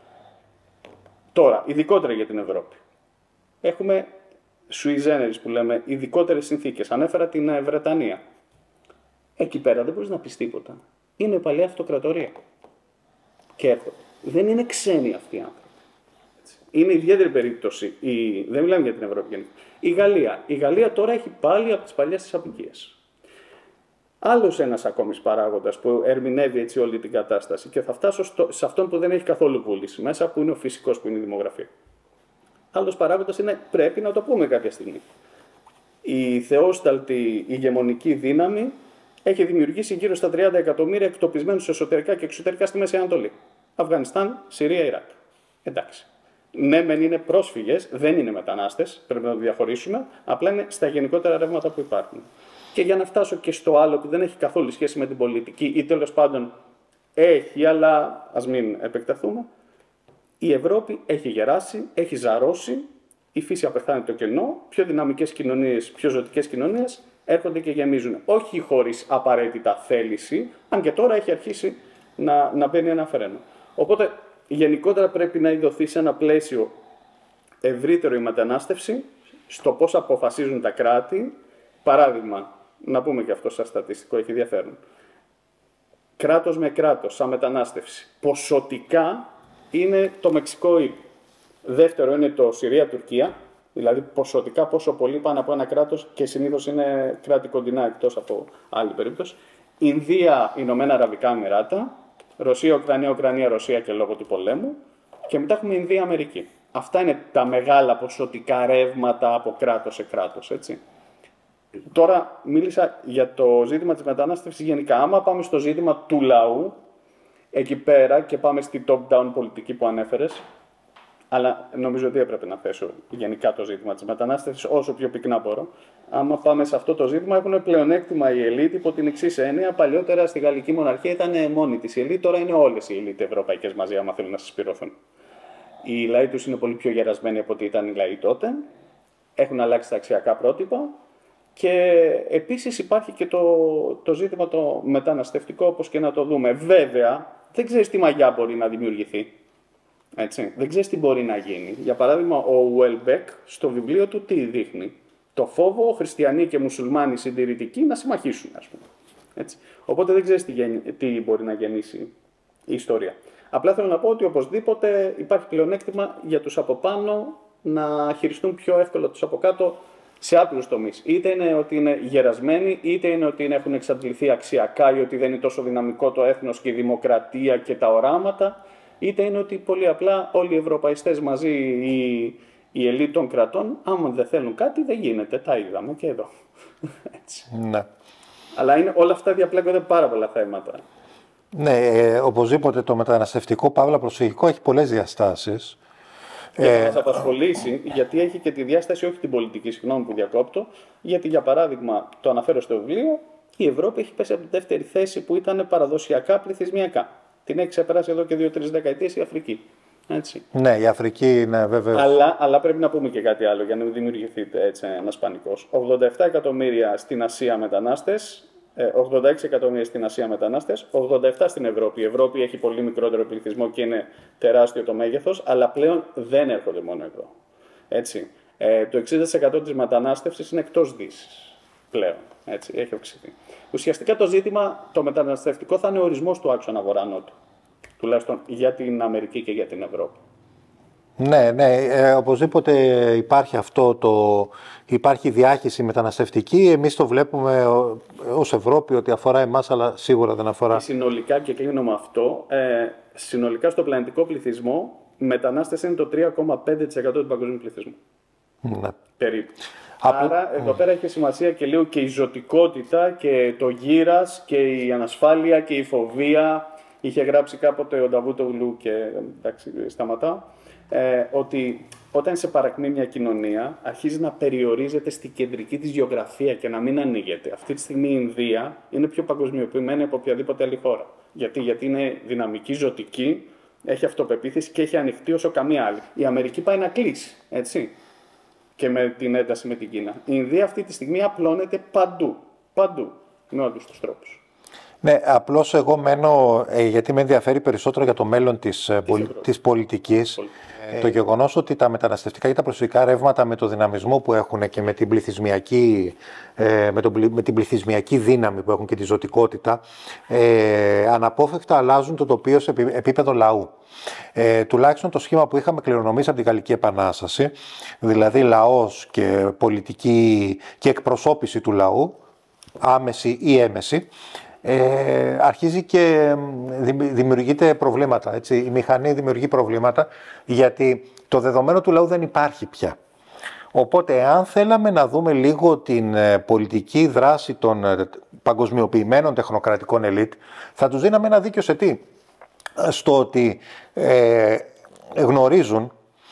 Τώρα, ειδικότερα για την Ευρώπη. Έχουμε sui generis που λέμε, ειδικότερες συνθήκες. Ανέφερα την Βρετανία. Εκεί πέρα δεν μπορείς να πεις τίποτα. Είναι παλαιά αυτοκρατορία. Και έρχονται. Δεν είναι ξένοι αυτοί οι άνθρωποι. Είναι ιδιαίτερη περίπτωση. Η... Δεν μιλάμε για την Ευρώπη γενικά. Η Γαλλία. Η Γαλλία τώρα έχει πάλι από τις παλιές της απικίες. Άλλος ένας ακόμη παράγοντας που ερμηνεύει έτσι όλη την κατάσταση και θα φτάσω στο... σε αυτόν που δεν έχει καθόλου βούληση μέσα, που είναι ο φυσικός, που είναι η δημογραφία. Άλλος παράγοντας είναι, πρέπει να το πούμε κάποια στιγμή. Η θεόσταλτη ηγεμονική δύναμη έχει δημιουργήσει γύρω στα τριάντα εκατομμύρια εκτοπισμένους εσωτερικά και εξωτερικά στη Μέση Ανατολή. Αφγανιστάν, Συρία, Ιράκ. Εντάξει. Ναι, μεν είναι πρόσφυγες, δεν είναι μετανάστες, πρέπει να το διαχωρίσουμε, απλά είναι στα γενικότερα ρεύματα που υπάρχουν. Και για να φτάσω και στο άλλο που δεν έχει καθόλου σχέση με την πολιτική ή τέλος πάντων έχει, αλλά ας μην επεκταθούμε, η Ευρώπη έχει γεράσει, έχει ζαρώσει, η φύση απεχθάνει το κενό, πιο δυναμικές κοινωνίες, πιο ζωτικές κοινωνίες έρχονται και γεμίζουν. Όχι χωρίς απαραίτητα θέληση, αν και τώρα έχει αρχίσει να, να μπαίνει ένα φρένο. Οπότε γενικότερα πρέπει να ειδωθεί σε ένα πλαίσιο ευρύτερο η μετανάστευση, στο πώς αποφασίζουν τα κράτη. Παράδειγμα, να πούμε και αυτό σαν στατιστικό, έχει ενδιαφέρον. Κράτος με κράτος, σαν μετανάστευση. Ποσοτικά είναι το Μεξικό ήπιο. Δεύτερο είναι το Συρία-Τουρκία. Δηλαδή ποσοτικά πόσο πολύ πάνε από ένα κράτος και συνήθως είναι κράτη κοντινά εκτός από άλλη περίπτωση. Ινδία, Ηνωμένα Αραβικά Εμιράτα, Ρωσία, Ουκρανία, Ουκρανία, Ρωσία και λόγω του πολέμου. Και μετά έχουμε Ινδία, Αμερική. Αυτά είναι τα μεγάλα ποσοτικά ρεύματα από κράτος σε κράτος, έτσι. Τώρα μίλησα για το ζήτημα της μετανάστευσης γενικά. Άμα πάμε στο ζήτημα του λαού, εκεί πέρα και πάμε στη top-down πολιτική που ανέφερες, αλλά νομίζω ότι έπρεπε να θέσω γενικά το ζήτημα της μετανάστευσης όσο πιο πυκνά μπορώ. Άμα πάμε σε αυτό το ζήτημα, έχουν πλεονέκτημα η ελίτ υπό την εξής έννοια. Παλιότερα στη Γαλλική Μοναρχία ήταν μόνη της η ελίτ, τώρα είναι όλες οι ελίτ ευρωπαϊκές μαζί, άμα θέλουν να συσπηρωθούν. Οι λαοί τους είναι πολύ πιο γερασμένοι από ό,τι ήταν οι λαοί τότε. Έχουν αλλάξει τα αξιακά πρότυπα. Και επίσης υπάρχει και το, το ζήτημα το μεταναστευτικό, όπως και να το δούμε. Βέβαια, δεν ξέρεις τι μαγιά μπορεί να δημιουργηθεί. Έτσι. Δεν ξέρεις τι μπορεί να γίνει. Για παράδειγμα, ο Ουέλμπεκ στο βιβλίο του τι δείχνει. Το φόβο χριστιανοί και μουσουλμάνοι συντηρητικοί να συμμαχίσουν, ας πούμε. Έτσι. Οπότε δεν ξέρεις τι, τι μπορεί να γεννήσει η ιστορία. Απλά θέλω να πω ότι οπωσδήποτε υπάρχει πλεονέκτημα για τους από πάνω να χειριστούν πιο εύκολα τους από κάτω σε άπειρους τομείς. Είτε είναι ότι είναι γερασμένοι, είτε είναι ότι έχουν εξαντληθεί αξιακά ή ότι δεν είναι τόσο δυναμικό το έθνος και η δημοκρατία και τα οράματα, είτε είναι ότι πολύ απλά όλοι οι ευρωπαϊστές μαζί, οι, οι ελίτ των κρατών, άμα δεν θέλουν κάτι δεν γίνεται. Τα είδαμε και εδώ. Έτσι. Ναι. Αλλά είναι, όλα αυτά διαπλέκονται πάρα πολλά θέματα. Ναι, ε, οπωσδήποτε το μεταναστευτικό παύλα προσφυγικό έχει πολλές διαστάσεις. Και θα μας απασχολήσει, γιατί έχει και τη διάσταση, όχι την πολιτική, συγγνώμη που διακόπτω, γιατί για παράδειγμα, το αναφέρω στο βιβλίο, η Ευρώπη έχει πέσει από τη δεύτερη θέση που ήταν παραδοσιακά πληθυσμιακά. Την έχει ξεπεράσει εδώ και δύο-τρεις δεκαετίες η Αφρική. Έτσι. Ναι, η Αφρική είναι βέβαια. Αλλά, αλλά πρέπει να πούμε και κάτι άλλο για να μην δημιουργηθεί έτσι ένας πανικός. ογδόντα επτά εκατομμύρια στην Ασία μετανάστες, ογδόντα έξι εκατομμύρια στην Ασία μετανάστες, ογδόντα επτά στην Ευρώπη. Η Ευρώπη έχει πολύ μικρότερο πληθυσμό και είναι τεράστιο το μέγεθος, αλλά πλέον δεν έρχονται μόνο εδώ. Έτσι. Ε, το εξήντα τοις εκατό της μετανάστευσης είναι εκτός Δύσης πλέον. Έτσι, έχει αυξηθεί. Ουσιαστικά το ζήτημα το μεταναστευτικό θα είναι ο ορισμός του άξονα βορρά-νότου. Τουλάχιστον για την Αμερική και για την Ευρώπη. Ναι, ναι, ε, οπωσδήποτε υπάρχει αυτό το, υπάρχει διάχυση μεταναστευτική. Εμείς το βλέπουμε ως Ευρώπη ότι αφορά εμάς, αλλά σίγουρα δεν αφορά. Συνολικά, και κλείνω με αυτό, ε, συνολικά στο πλανητικό πληθυσμό, μετανάστες είναι το τρία κόμμα πέντε τοις εκατό του παγκοσμίου πληθυσμού. Ναι. Περίπου. Απ... Άρα, εδώ πέρα έχει σημασία και λίγο και η ζωτικότητα και το γύρας και η ανασφάλεια και η φοβία. Είχε γράψει κάποτε ο Νταβούτογλου και εντάξει, σταματάω. Ε, ότι όταν είσαι παρακμή μια κοινωνία, αρχίζει να περιορίζεται στη κεντρική της γεωγραφία και να μην ανοίγεται. Αυτή τη στιγμή η Ινδία είναι πιο παγκοσμιοποιημένη από οποιαδήποτε άλλη χώρα. Γιατί, Γιατί είναι δυναμική, ζωτική, έχει αυτοπεποίθηση και έχει ανοιχτεί όσο καμία άλλη. Η Αμερική πάει να κλείσει, έτσι. Και με την ένταση με την Κίνα. Η Ινδία αυτή τη στιγμή απλώνεται παντού. Παντού. Με όλους τους τρόπους. Ναι, απλώς εγώ μένω, ε, γιατί με ενδιαφέρει περισσότερο για το μέλλον της, ε, πολι... της πολιτικής, ε, το γεγονός ότι τα μεταναστευτικά και τα προσφυγικά ρεύματα με το δυναμισμό που έχουν και με την πληθυσμιακή, ε, με, το, με την πληθυσμιακή δύναμη που έχουν και τη ζωτικότητα, ε, αναπόφευκτα αλλάζουν το τοπίο σε επίπεδο λαού. Ε, τουλάχιστον το σχήμα που είχαμε κληρονομήσει από την Γαλλική Επανάσταση, δηλαδή λαός και πολιτική και εκπροσώπηση του λαού, άμεση ή έμεση, Ε, αρχίζει και δημιουργείται προβλήματα. Έτσι. Η μηχανή δημιουργεί προβλήματα γιατί το δεδομένο του λαού δεν υπάρχει πια. Οπότε, αν θέλαμε να δούμε λίγο την πολιτική δράση των παγκοσμιοποιημένων τεχνοκρατικών ελίτ, θα τους δίναμε ένα δίκιο σε τι? Στο ότι ε, γνωρίζουν,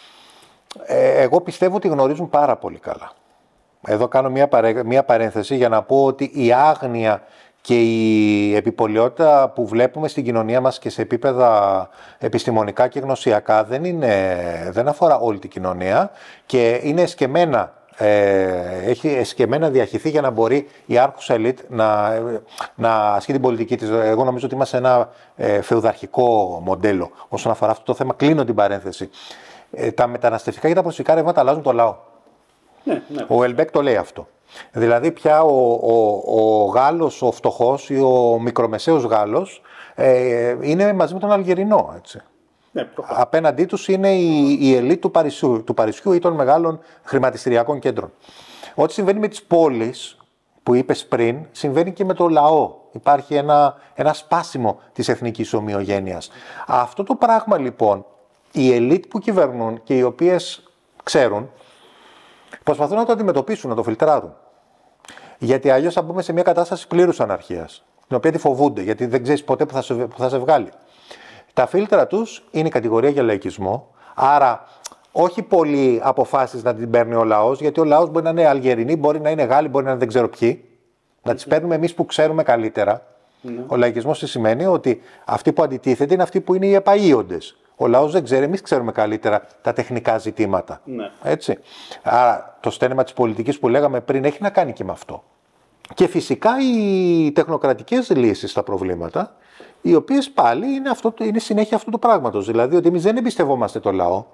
ε, εγώ πιστεύω ότι γνωρίζουν πάρα πολύ καλά. Εδώ κάνω μια, παρέ, μια παρένθεση για να πω ότι η άγνοια και η επιπολαιότητα που βλέπουμε στην κοινωνία μας και σε επίπεδα επιστημονικά και γνωσιακά δεν, είναι, δεν αφορά όλη την κοινωνία και είναι εσκεμμένα, ε, έχει εσκεμμένα διαχυθεί για να μπορεί η άρχουσα ελίτ να, να ασκεί την πολιτική της. Εγώ νομίζω ότι είμαστε ένα ε, φεουδαρχικό μοντέλο όσον αφορά αυτό το θέμα. Κλείνω την παρένθεση. Ε, τα μεταναστευτικά και τα προσφυγικά ρεύματα αλλάζουν το λαό. Ναι, ναι. Ο Ελμπέκ το λέει αυτό. Δηλαδή πια ο, ο, ο Γάλλος, ο φτωχός ή ο μικρομεσαίος Γάλλος ε, είναι μαζί με τον Αλγερινό. Έτσι. Ναι, απέναντί τους είναι η, η ελίτ του Παρισιού, του Παρισιού ή των μεγάλων χρηματιστηριακών κέντρων. Ό,τι συμβαίνει με τις πόλεις που είπες πριν, συμβαίνει και με το λαό. Υπάρχει ένα, ένα σπάσιμο της εθνικής ομοιογένειας. Αυτό το πράγμα λοιπόν, οι ελίτ που κυβερνούν και οι οποίες ξέρουν, προσπαθούν να το αντιμετωπίσουν, να το φιλτράρουν. Γιατί αλλιώς θα μπούμε σε μια κατάσταση πλήρους αναρχίας, την οποία τη φοβούνται, γιατί δεν ξέρεις ποτέ που θα σε, που θα σε βγάλει. Τα φίλτρα τους είναι η κατηγορία για λαϊκισμό, άρα όχι πολλοί αποφάσεις να την παίρνει ο λαός, γιατί ο λαός μπορεί να είναι Αλγερινοί, μπορεί να είναι Γάλλοι, μπορεί να είναι δεν ξέρω ποιοι. Να τις παίρνουμε εμείς που ξέρουμε καλύτερα. Mm. Ο λαϊκισμός τι σημαίνει? Ότι αυτοί που αντιτίθεται είναι αυτοί που είναι οι επαΐοντες. Ο λαός δεν ξέρει, εμείς ξέρουμε καλύτερα τα τεχνικά ζητήματα. Ναι. Έτσι. Άρα το στένεμα της πολιτικής που λέγαμε πριν έχει να κάνει και με αυτό. Και φυσικά οι τεχνοκρατικές λύσεις στα προβλήματα, οι οποίες πάλι είναι, αυτό, είναι συνέχεια αυτού του πράγματος. Δηλαδή ότι εμείς δεν εμπιστευόμαστε το λαό,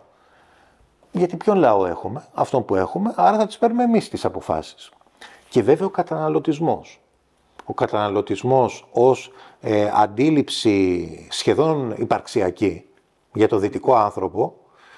γιατί ποιον λαό έχουμε, αυτόν που έχουμε, άρα θα τις παίρνουμε εμείς τις αποφάσεις. Και βέβαια ο καταναλωτισμός. Ο καταναλωτισμός ως ε, αντίληψη σχεδόν υπαρξιακή για το δυτικό άνθρωπο,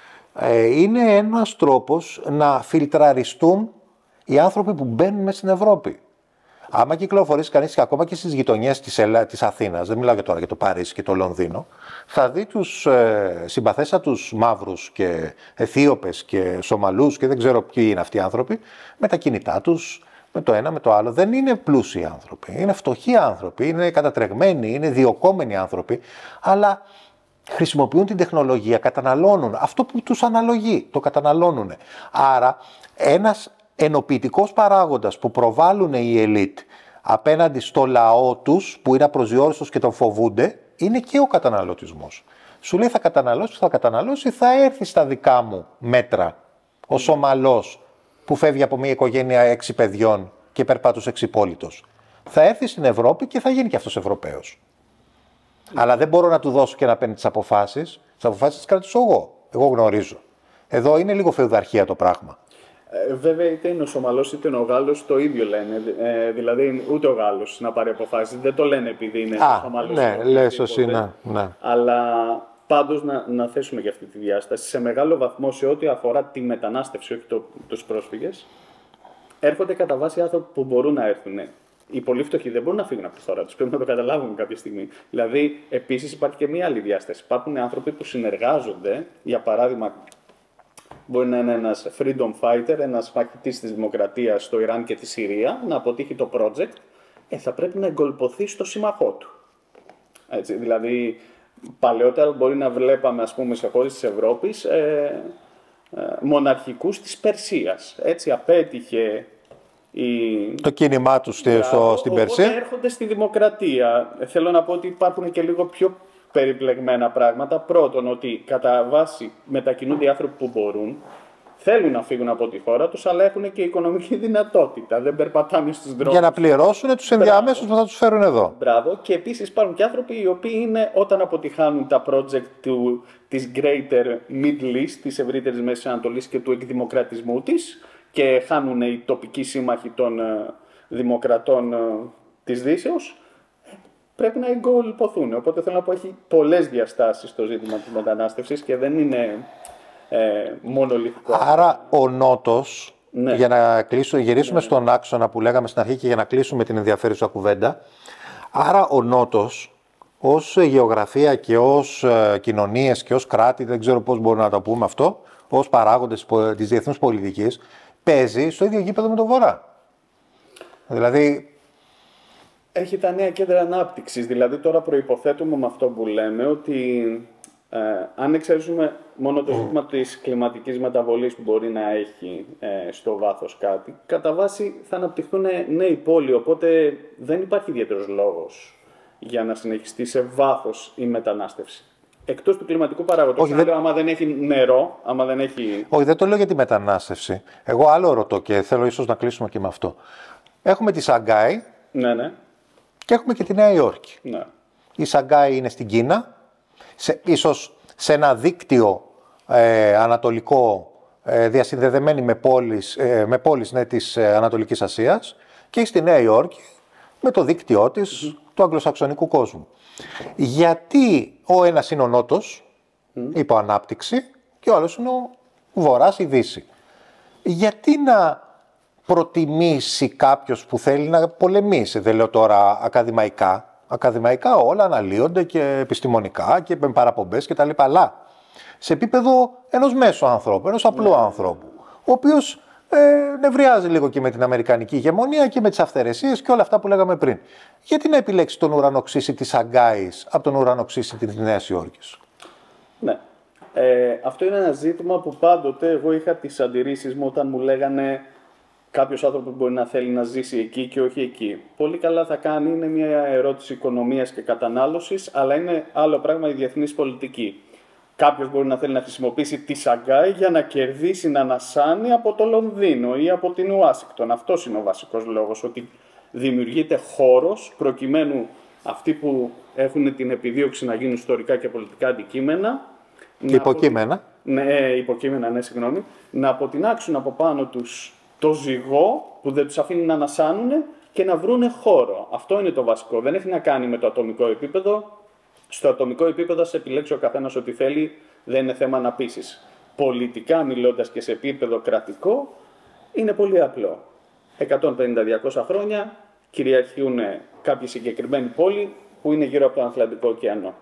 ε, είναι ένας τρόπος να φιλτραριστούν οι άνθρωποι που μπαίνουν μέσα στην Ευρώπη. Άμα κυκλοφορήσει κανείς και ακόμα και στις γειτονιές της, Ελλά, της Αθήνας, δεν μιλάω για τώρα για το Παρίσι και το Λονδίνο, θα δει τους ε, συμπαθέστατους μαύρους και Αιθίωπες και Σομαλούς και δεν ξέρω ποιοι είναι αυτοί οι άνθρωποι, με τα κινητά τους, με το ένα, με το άλλο. Δεν είναι πλούσιοι άνθρωποι, είναι φτωχοί άνθρωποι, είναι κατατρεγμένοι, είναι διοκόμενοι άνθρωποι, αλλά χρησιμοποιούν την τεχνολογία, καταναλώνουν αυτό που τους αναλογεί, το καταναλώνουν. Άρα ένας ενοποιητικός παράγοντας που προβάλλουν οι ελίτ απέναντι στο λαό τους, που είναι απροσδιόριστος και τον φοβούνται, είναι και ο καταναλωτισμός. Σου λέει θα καταναλώσει, θα καταναλώσει, θα έρθει στα δικά μου μέτρα. Ο Σομαλός που φεύγει από μια οικογένεια έξι παιδιών και περπάτους εξυπόλυτος, θα έρθει στην Ευρώπη και θα γίνει και αυτός Ευρωπαίος. Mm. Αλλά δεν μπορώ να του δώσω και να παίρνει τις αποφάσεις. Τις αποφάσεις τις κρατήσω εγώ. Εγώ γνωρίζω. Εδώ είναι λίγο φεουδαρχία το πράγμα. Ε, βέβαια, είτε είναι ο Σομαλός είτε είναι ο Γάλλος, το ίδιο λένε. Ε, δηλαδή, ούτε ο Γάλλος να πάρει αποφάσεις. Δεν το λένε επειδή είναι Α, ο Σομαλός. Ναι, λες εσύ, ναι, ναι. Αλλά πάντως να, να θέσουμε και αυτή τη διάσταση. Σε μεγάλο βαθμό σε ό,τι αφορά τη μετανάστευση, όχι το, τους πρόσφυγες, έρχονται κατά βάση άνθρωποι που μπορούν να έρθουν. Οι πολύ φτωχοί δεν μπορούν να φύγουν από τη χώρα τους. Πρέπει να το καταλάβουμε κάποια στιγμή. Δηλαδή, επίσης υπάρχει και μία άλλη διάσταση. Υπάρχουν άνθρωποι που συνεργάζονται, για παράδειγμα. Μπορεί να είναι ένας freedom fighter, ένας μαχητής της δημοκρατίας στο Ιράν και τη Συρία, να αποτύχει το project, ε, θα πρέπει να εγκολποθεί στο σύμμαχό του. Έτσι, δηλαδή, παλαιότερα μπορεί να βλέπαμε, ας πούμε, σε χώρες της Ευρώπης, ε, ε, μοναρχικούς της Περσίας. Έτσι, απέτυχε η... το κίνημά τους στο, στο, στην Περσία. Οπότε έρχονται στη δημοκρατία. Ε, θέλω να πω ότι υπάρχουν και λίγο πιο περιπλεγμένα πράγματα. Πρώτον, ότι κατά βάση μετακινούνται οι άνθρωποι που μπορούν, θέλουν να φύγουν από τη χώρα τους, αλλά έχουν και οικονομική δυνατότητα. Δεν περπατάνε στους δρόμους. Για να πληρώσουν τους ενδιάμεσους που θα τους φέρουν εδώ. Μπράβο. Και επίσης υπάρχουν και άνθρωποι οι οποίοι είναι, όταν αποτυχάνουν τα project του, της Greater Middle East, της ευρύτερης Μέσης Ανατολής και του εκδημοκρατισμού της, και χάνουν οι τοπικοί σύμμαχοι των ε, δημοκρατών ε, της Δύσεως, πρέπει να εγκολποθούν. Οπότε θέλω να πω, έχει πολλές διαστάσεις το ζήτημα της μετανάστευσης και δεν είναι ε, μονολυθικό. Άρα ο Νότος, ναι. για να κλείσουμε, γυρίσουμε ναι. στον άξονα που λέγαμε στην αρχή και για να κλείσουμε την ενδιαφέρουσα κουβέντα, άρα ο Νότος ως γεωγραφία και ως ε, κοινωνίες και ως κράτη, δεν ξέρω πώς μπορούμε να το πούμε αυτό, ως παράγοντες της διεθνούς πολιτικής, παίζει στο ίδιο γήπεδο με τον Βορρά. Δηλαδή... Έχει τα νέα κέντρα ανάπτυξης. Δηλαδή τώρα προϋποθέτουμε με αυτό που λέμε ότι ε, αν εξαιρέσουμε μόνο το ζήτημα της κλιματικής μεταβολής που μπορεί να έχει ε, στο βάθος κάτι, κατά βάση θα αναπτυχθούν νέοι πόλοι, οπότε δεν υπάρχει ιδιαίτερος λόγος για να συνεχιστεί σε βάθος η μετανάστευση. Εκτός του κλιματικού παράγοντος. Όχι, δεν... λέω, άμα δεν έχει νερό, άμα δεν έχει... Όχι, δεν το λέω για τη μετανάστευση. Εγώ άλλο ρωτώ και θέλω ίσως να κλείσουμε και με αυτό. Έχουμε τη Σαγκάη. Ναι, ναι. Και έχουμε και τη Νέα Υόρκη. Ναι. Η Σαγκάη είναι στην Κίνα, σε, ίσως σε ένα δίκτυο ε, ανατολικό ε, διασυνδεδεμένη με πόλεις, ε, με πόλεις ναι, της ε, Ανατολικής Ασίας, και στη Νέα Υόρκη με το δίκτυό της mm-hmm. του αγγλοσαξονικού κόσμου. Γιατί ο ένας είναι ο Νότος, mm. υποανάπτυξη, και ο άλλος είναι ο Βορράς, η Δύση. Γιατί να προτιμήσει κάποιος που θέλει να πολεμήσει? Δεν λέω τώρα ακαδημαϊκά. Ακαδημαϊκά όλα αναλύονται και επιστημονικά και με παραπομπές κτλ. Αλλά σε επίπεδο ενός μέσου ανθρώπου, ενός απλού yeah. ανθρώπου, ο οποίος ε, νευριάζει λίγο και με την αμερικανική ηγεμονία και με τις αυθαιρεσίες και όλα αυτά που λέγαμε πριν. Γιατί να επιλέξει τον ουρανοξύση της Σαγκάης από τον ουρανοξύση της Νέας Υόρκης? Ναι. Ε, αυτό είναι ένα ζήτημα που πάντοτε εγώ είχα τις αντιρρήσεις μου όταν μου λέγανε κάποιος άνθρωπος μπορεί να θέλει να ζήσει εκεί και όχι εκεί. Πολύ καλά θα κάνει, είναι μια ερώτηση οικονομίας και κατανάλωσης, αλλά είναι άλλο πράγμα η διεθνής πολιτική. Κάποιος μπορεί να θέλει να χρησιμοποιήσει τη Σαγκάη για να κερδίσει, να ανασάνει από το Λονδίνο ή από την Ουάσιγκτον. Αυτός είναι ο βασικός λόγος, ότι δημιουργείται χώρος προκειμένου αυτοί που έχουν την επιδίωξη να γίνουν ιστορικά και πολιτικά αντικείμενα. Υποκείμενα. Απο... Ναι, υποκείμενα, ναι, συγγνώμη. Να αποτινάξουν από πάνω τους το ζυγό που δεν τους αφήνει να ανασάνουν και να βρούνε χώρο. Αυτό είναι το βασικό. Δεν έχει να κάνει με το ατομικό επίπεδο. Στο ατομικό επίπεδο σε επιλέξει ο καθένας ό,τι θέλει, δεν είναι θέμα να πείσεις. Πολιτικά μιλώντας και σε επίπεδο κρατικό, είναι πολύ απλό. εκατόν πενήντα με διακόσια χρόνια κυριαρχούν κάποια συγκεκριμένη πόλη που είναι γύρω από τον Ατλαντικό ωκεανό.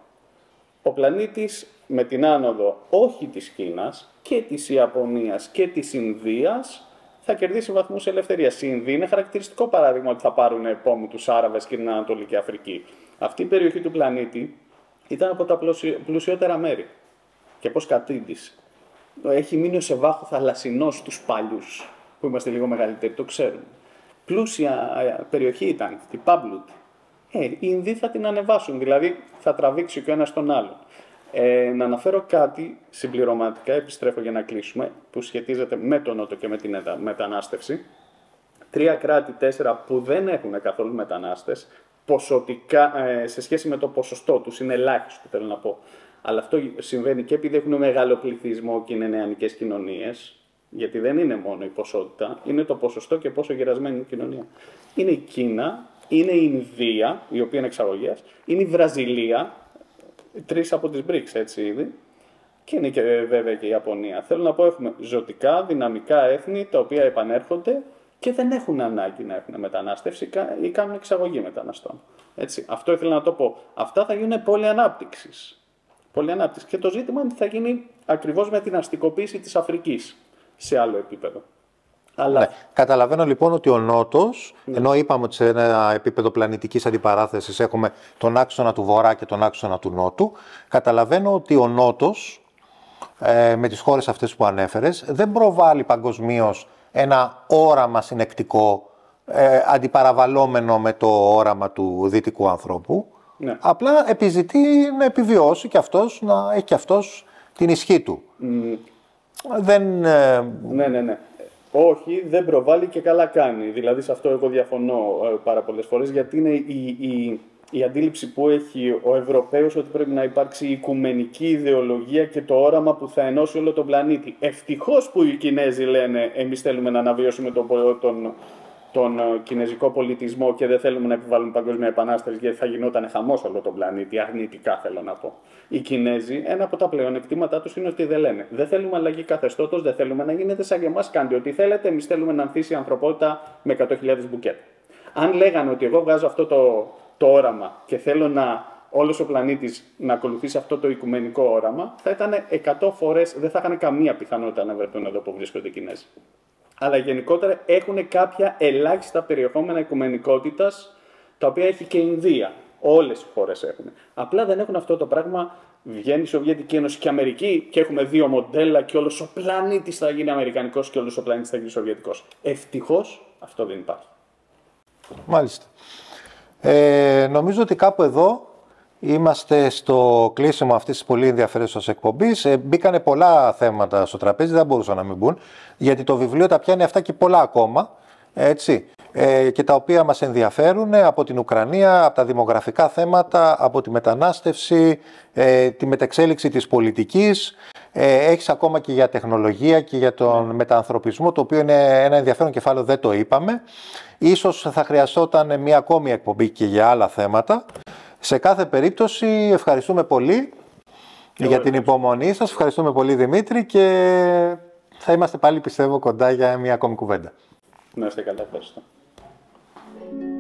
Ο πλανήτης με την άνοδο όχι της Κίνας και της Ιαπωνίας και της Ινδίας θα κερδίσει βαθμούς ελευθερίας. Η Ινδία είναι χαρακτηριστικό παράδειγμα ότι θα πάρουν επόμου τους Άραβες και την Ανατολική Αφρική. Αυτή η περιοχή του πλανήτη ήταν από τα πλουσιότερα μέρη. Και πώς κατήντησε. Έχει μείνει ο Σεβάχο θαλασσινός στους παλιούς, που είμαστε λίγο μεγαλύτεροι, το ξέρουμε. Πλούσια περιοχή ήταν αυτή, Πάμπλουτ. Ε, οι Ινδοί θα την ανεβάσουν, δηλαδή θα τραβήξει και ο ένας τον άλλον. Ε, να αναφέρω κάτι συμπληρωματικά, επιστρέφω για να κλείσουμε, που σχετίζεται με τον Νότο και με την μετανάστευση. Τρία κράτη, τέσσερα που δεν έχουν καθόλου μετανάστες, ποσοτικά, ε, σε σχέση με το ποσοστό τους, είναι ελάχιστο θέλω να πω. Αλλά αυτό συμβαίνει και επειδή έχουν μεγάλο πληθυσμό και είναι νεανικές κοινωνίες, γιατί δεν είναι μόνο η ποσότητα, είναι το ποσοστό και πόσο γερασμένη είναι η κοινωνία. Είναι η Κίνα, είναι η Ινδία, η οποία είναι εξαγωγέας, είναι η Βραζιλία, τρεις από τις μπρικς έτσι ήδη, και είναι και βέβαια και η Ιαπωνία. Θέλω να πω, έχουμε ζωτικά, δυναμικά έθνη τα οποία επανέρχονται και δεν έχουν ανάγκη να έχουν μετανάστευση ή κάνουν εξαγωγή μεταναστών. Έτσι. Αυτό ήθελα να το πω. Αυτά θα γίνουν πόλη ανάπτυξης. Πόλη ανάπτυξης. Και το ζήτημα είναι τι θα γίνει ακριβώς με την αστικοποίηση της Αφρικής σε άλλο επίπεδο. Αλλά... Ναι. Καταλαβαίνω λοιπόν ότι ο Νότος, ναι. ενώ είπαμε ότι σε ένα επίπεδο πλανητικής αντιπαράθεσης έχουμε τον άξονα του Βορρά και τον άξονα του Νότου, καταλαβαίνω ότι ο Νότος ε, με τις χώρες αυτές που ανέφερες δεν προβάλλει παγκοσμίως ένα όραμα συνεκτικό ε, αντιπαραβαλλόμενο με το όραμα του δυτικού ανθρώπου. Ναι. Απλά επιζητεί να επιβιώσει και αυτός, να έχει και αυτός την ισχύ του. Mm. Δεν... Ε... Ναι, ναι, ναι. Όχι, δεν προβάλλει και καλά κάνει. Δηλαδή σε αυτό εγώ διαφωνώ ε, πάρα πολλές φορές, γιατί είναι η, η, η αντίληψη που έχει ο Ευρωπαίος ότι πρέπει να υπάρξει η οικουμενική ιδεολογία και το όραμα που θα ενώσει όλο τον πλανήτη. Ευτυχώς που οι Κινέζοι λένε εμείς θέλουμε να αναβιώσουμε τον, τον, τον κινέζικο πολιτισμό και δεν θέλουμε να επιβάλλουμε παγκόσμια επανάσταση γιατί θα γινόταν χαμός όλο τον πλανήτη, αρνητικά θέλω να πω. Οι Κινέζοι, ένα από τα πλεονεκτήματά τους είναι ότι δεν λένε δεν θέλουμε αλλαγή καθεστώτος, δεν θέλουμε να γίνετε σαν και εμάς, κάντε ό,τι θέλετε, εμείς θέλουμε να ανθίσει η ανθρωπότητα με εκατό χιλιάδες μπουκέτα. Αν λέγανε ότι εγώ βγάζω αυτό το, το όραμα και θέλω να όλος ο πλανήτης να ακολουθήσει αυτό το οικουμενικό όραμα, θα ήταν εκατό φορές, δεν θα είχαν καμία πιθανότητα να βρεθούν εδώ που βρίσκονται οι Κινέζοι. Αλλά γενικότερα έχουν κάποια ελάχιστα περιεχόμενα οικουμενικότητας, τα οποία έχει και η Ινδία. Όλες οι χώρες έχουν. Απλά δεν έχουν αυτό το πράγμα. Βγαίνει η Σοβιετική Ένωση και η Αμερική και έχουμε δύο μοντέλα και όλος ο πλανήτης θα γίνει αμερικανικός και όλος ο πλανήτης θα γίνει σοβιετικός. Ευτυχώς αυτό δεν υπάρχει. Μάλιστα. Ε, νομίζω ότι κάπου εδώ είμαστε στο κλείσιμο αυτής της πολύ ενδιαφέρουσας εκπομπής. Ε, μπήκανε πολλά θέματα στο τραπέζι, δεν μπορούσαν να μην μπουν, γιατί το βιβλίο τα πιάνει αυτά και πολλά ακόμα, έτσι, ε, και τα οποία μας ενδιαφέρουν από την Ουκρανία, από τα δημογραφικά θέματα, από τη μετανάστευση, ε, τη μεταξέλιξη της πολιτικής. Ε, έχεις ακόμα και για τεχνολογία και για τον μετανθρωπισμό, το οποίο είναι ένα ενδιαφέρον κεφάλαιο, δεν το είπαμε. Ίσως θα χρειαζόταν μια ακόμη εκπομπή και για άλλα θέματα. Σε κάθε περίπτωση ευχαριστούμε πολύ για την υπομονή σας. Ευχαριστούμε πολύ, Δημήτρη, και θα είμαστε πάλι, πιστεύω, κοντά για μια ακόμη κουβέντα. Να είστε καλά, ευχαριστώ.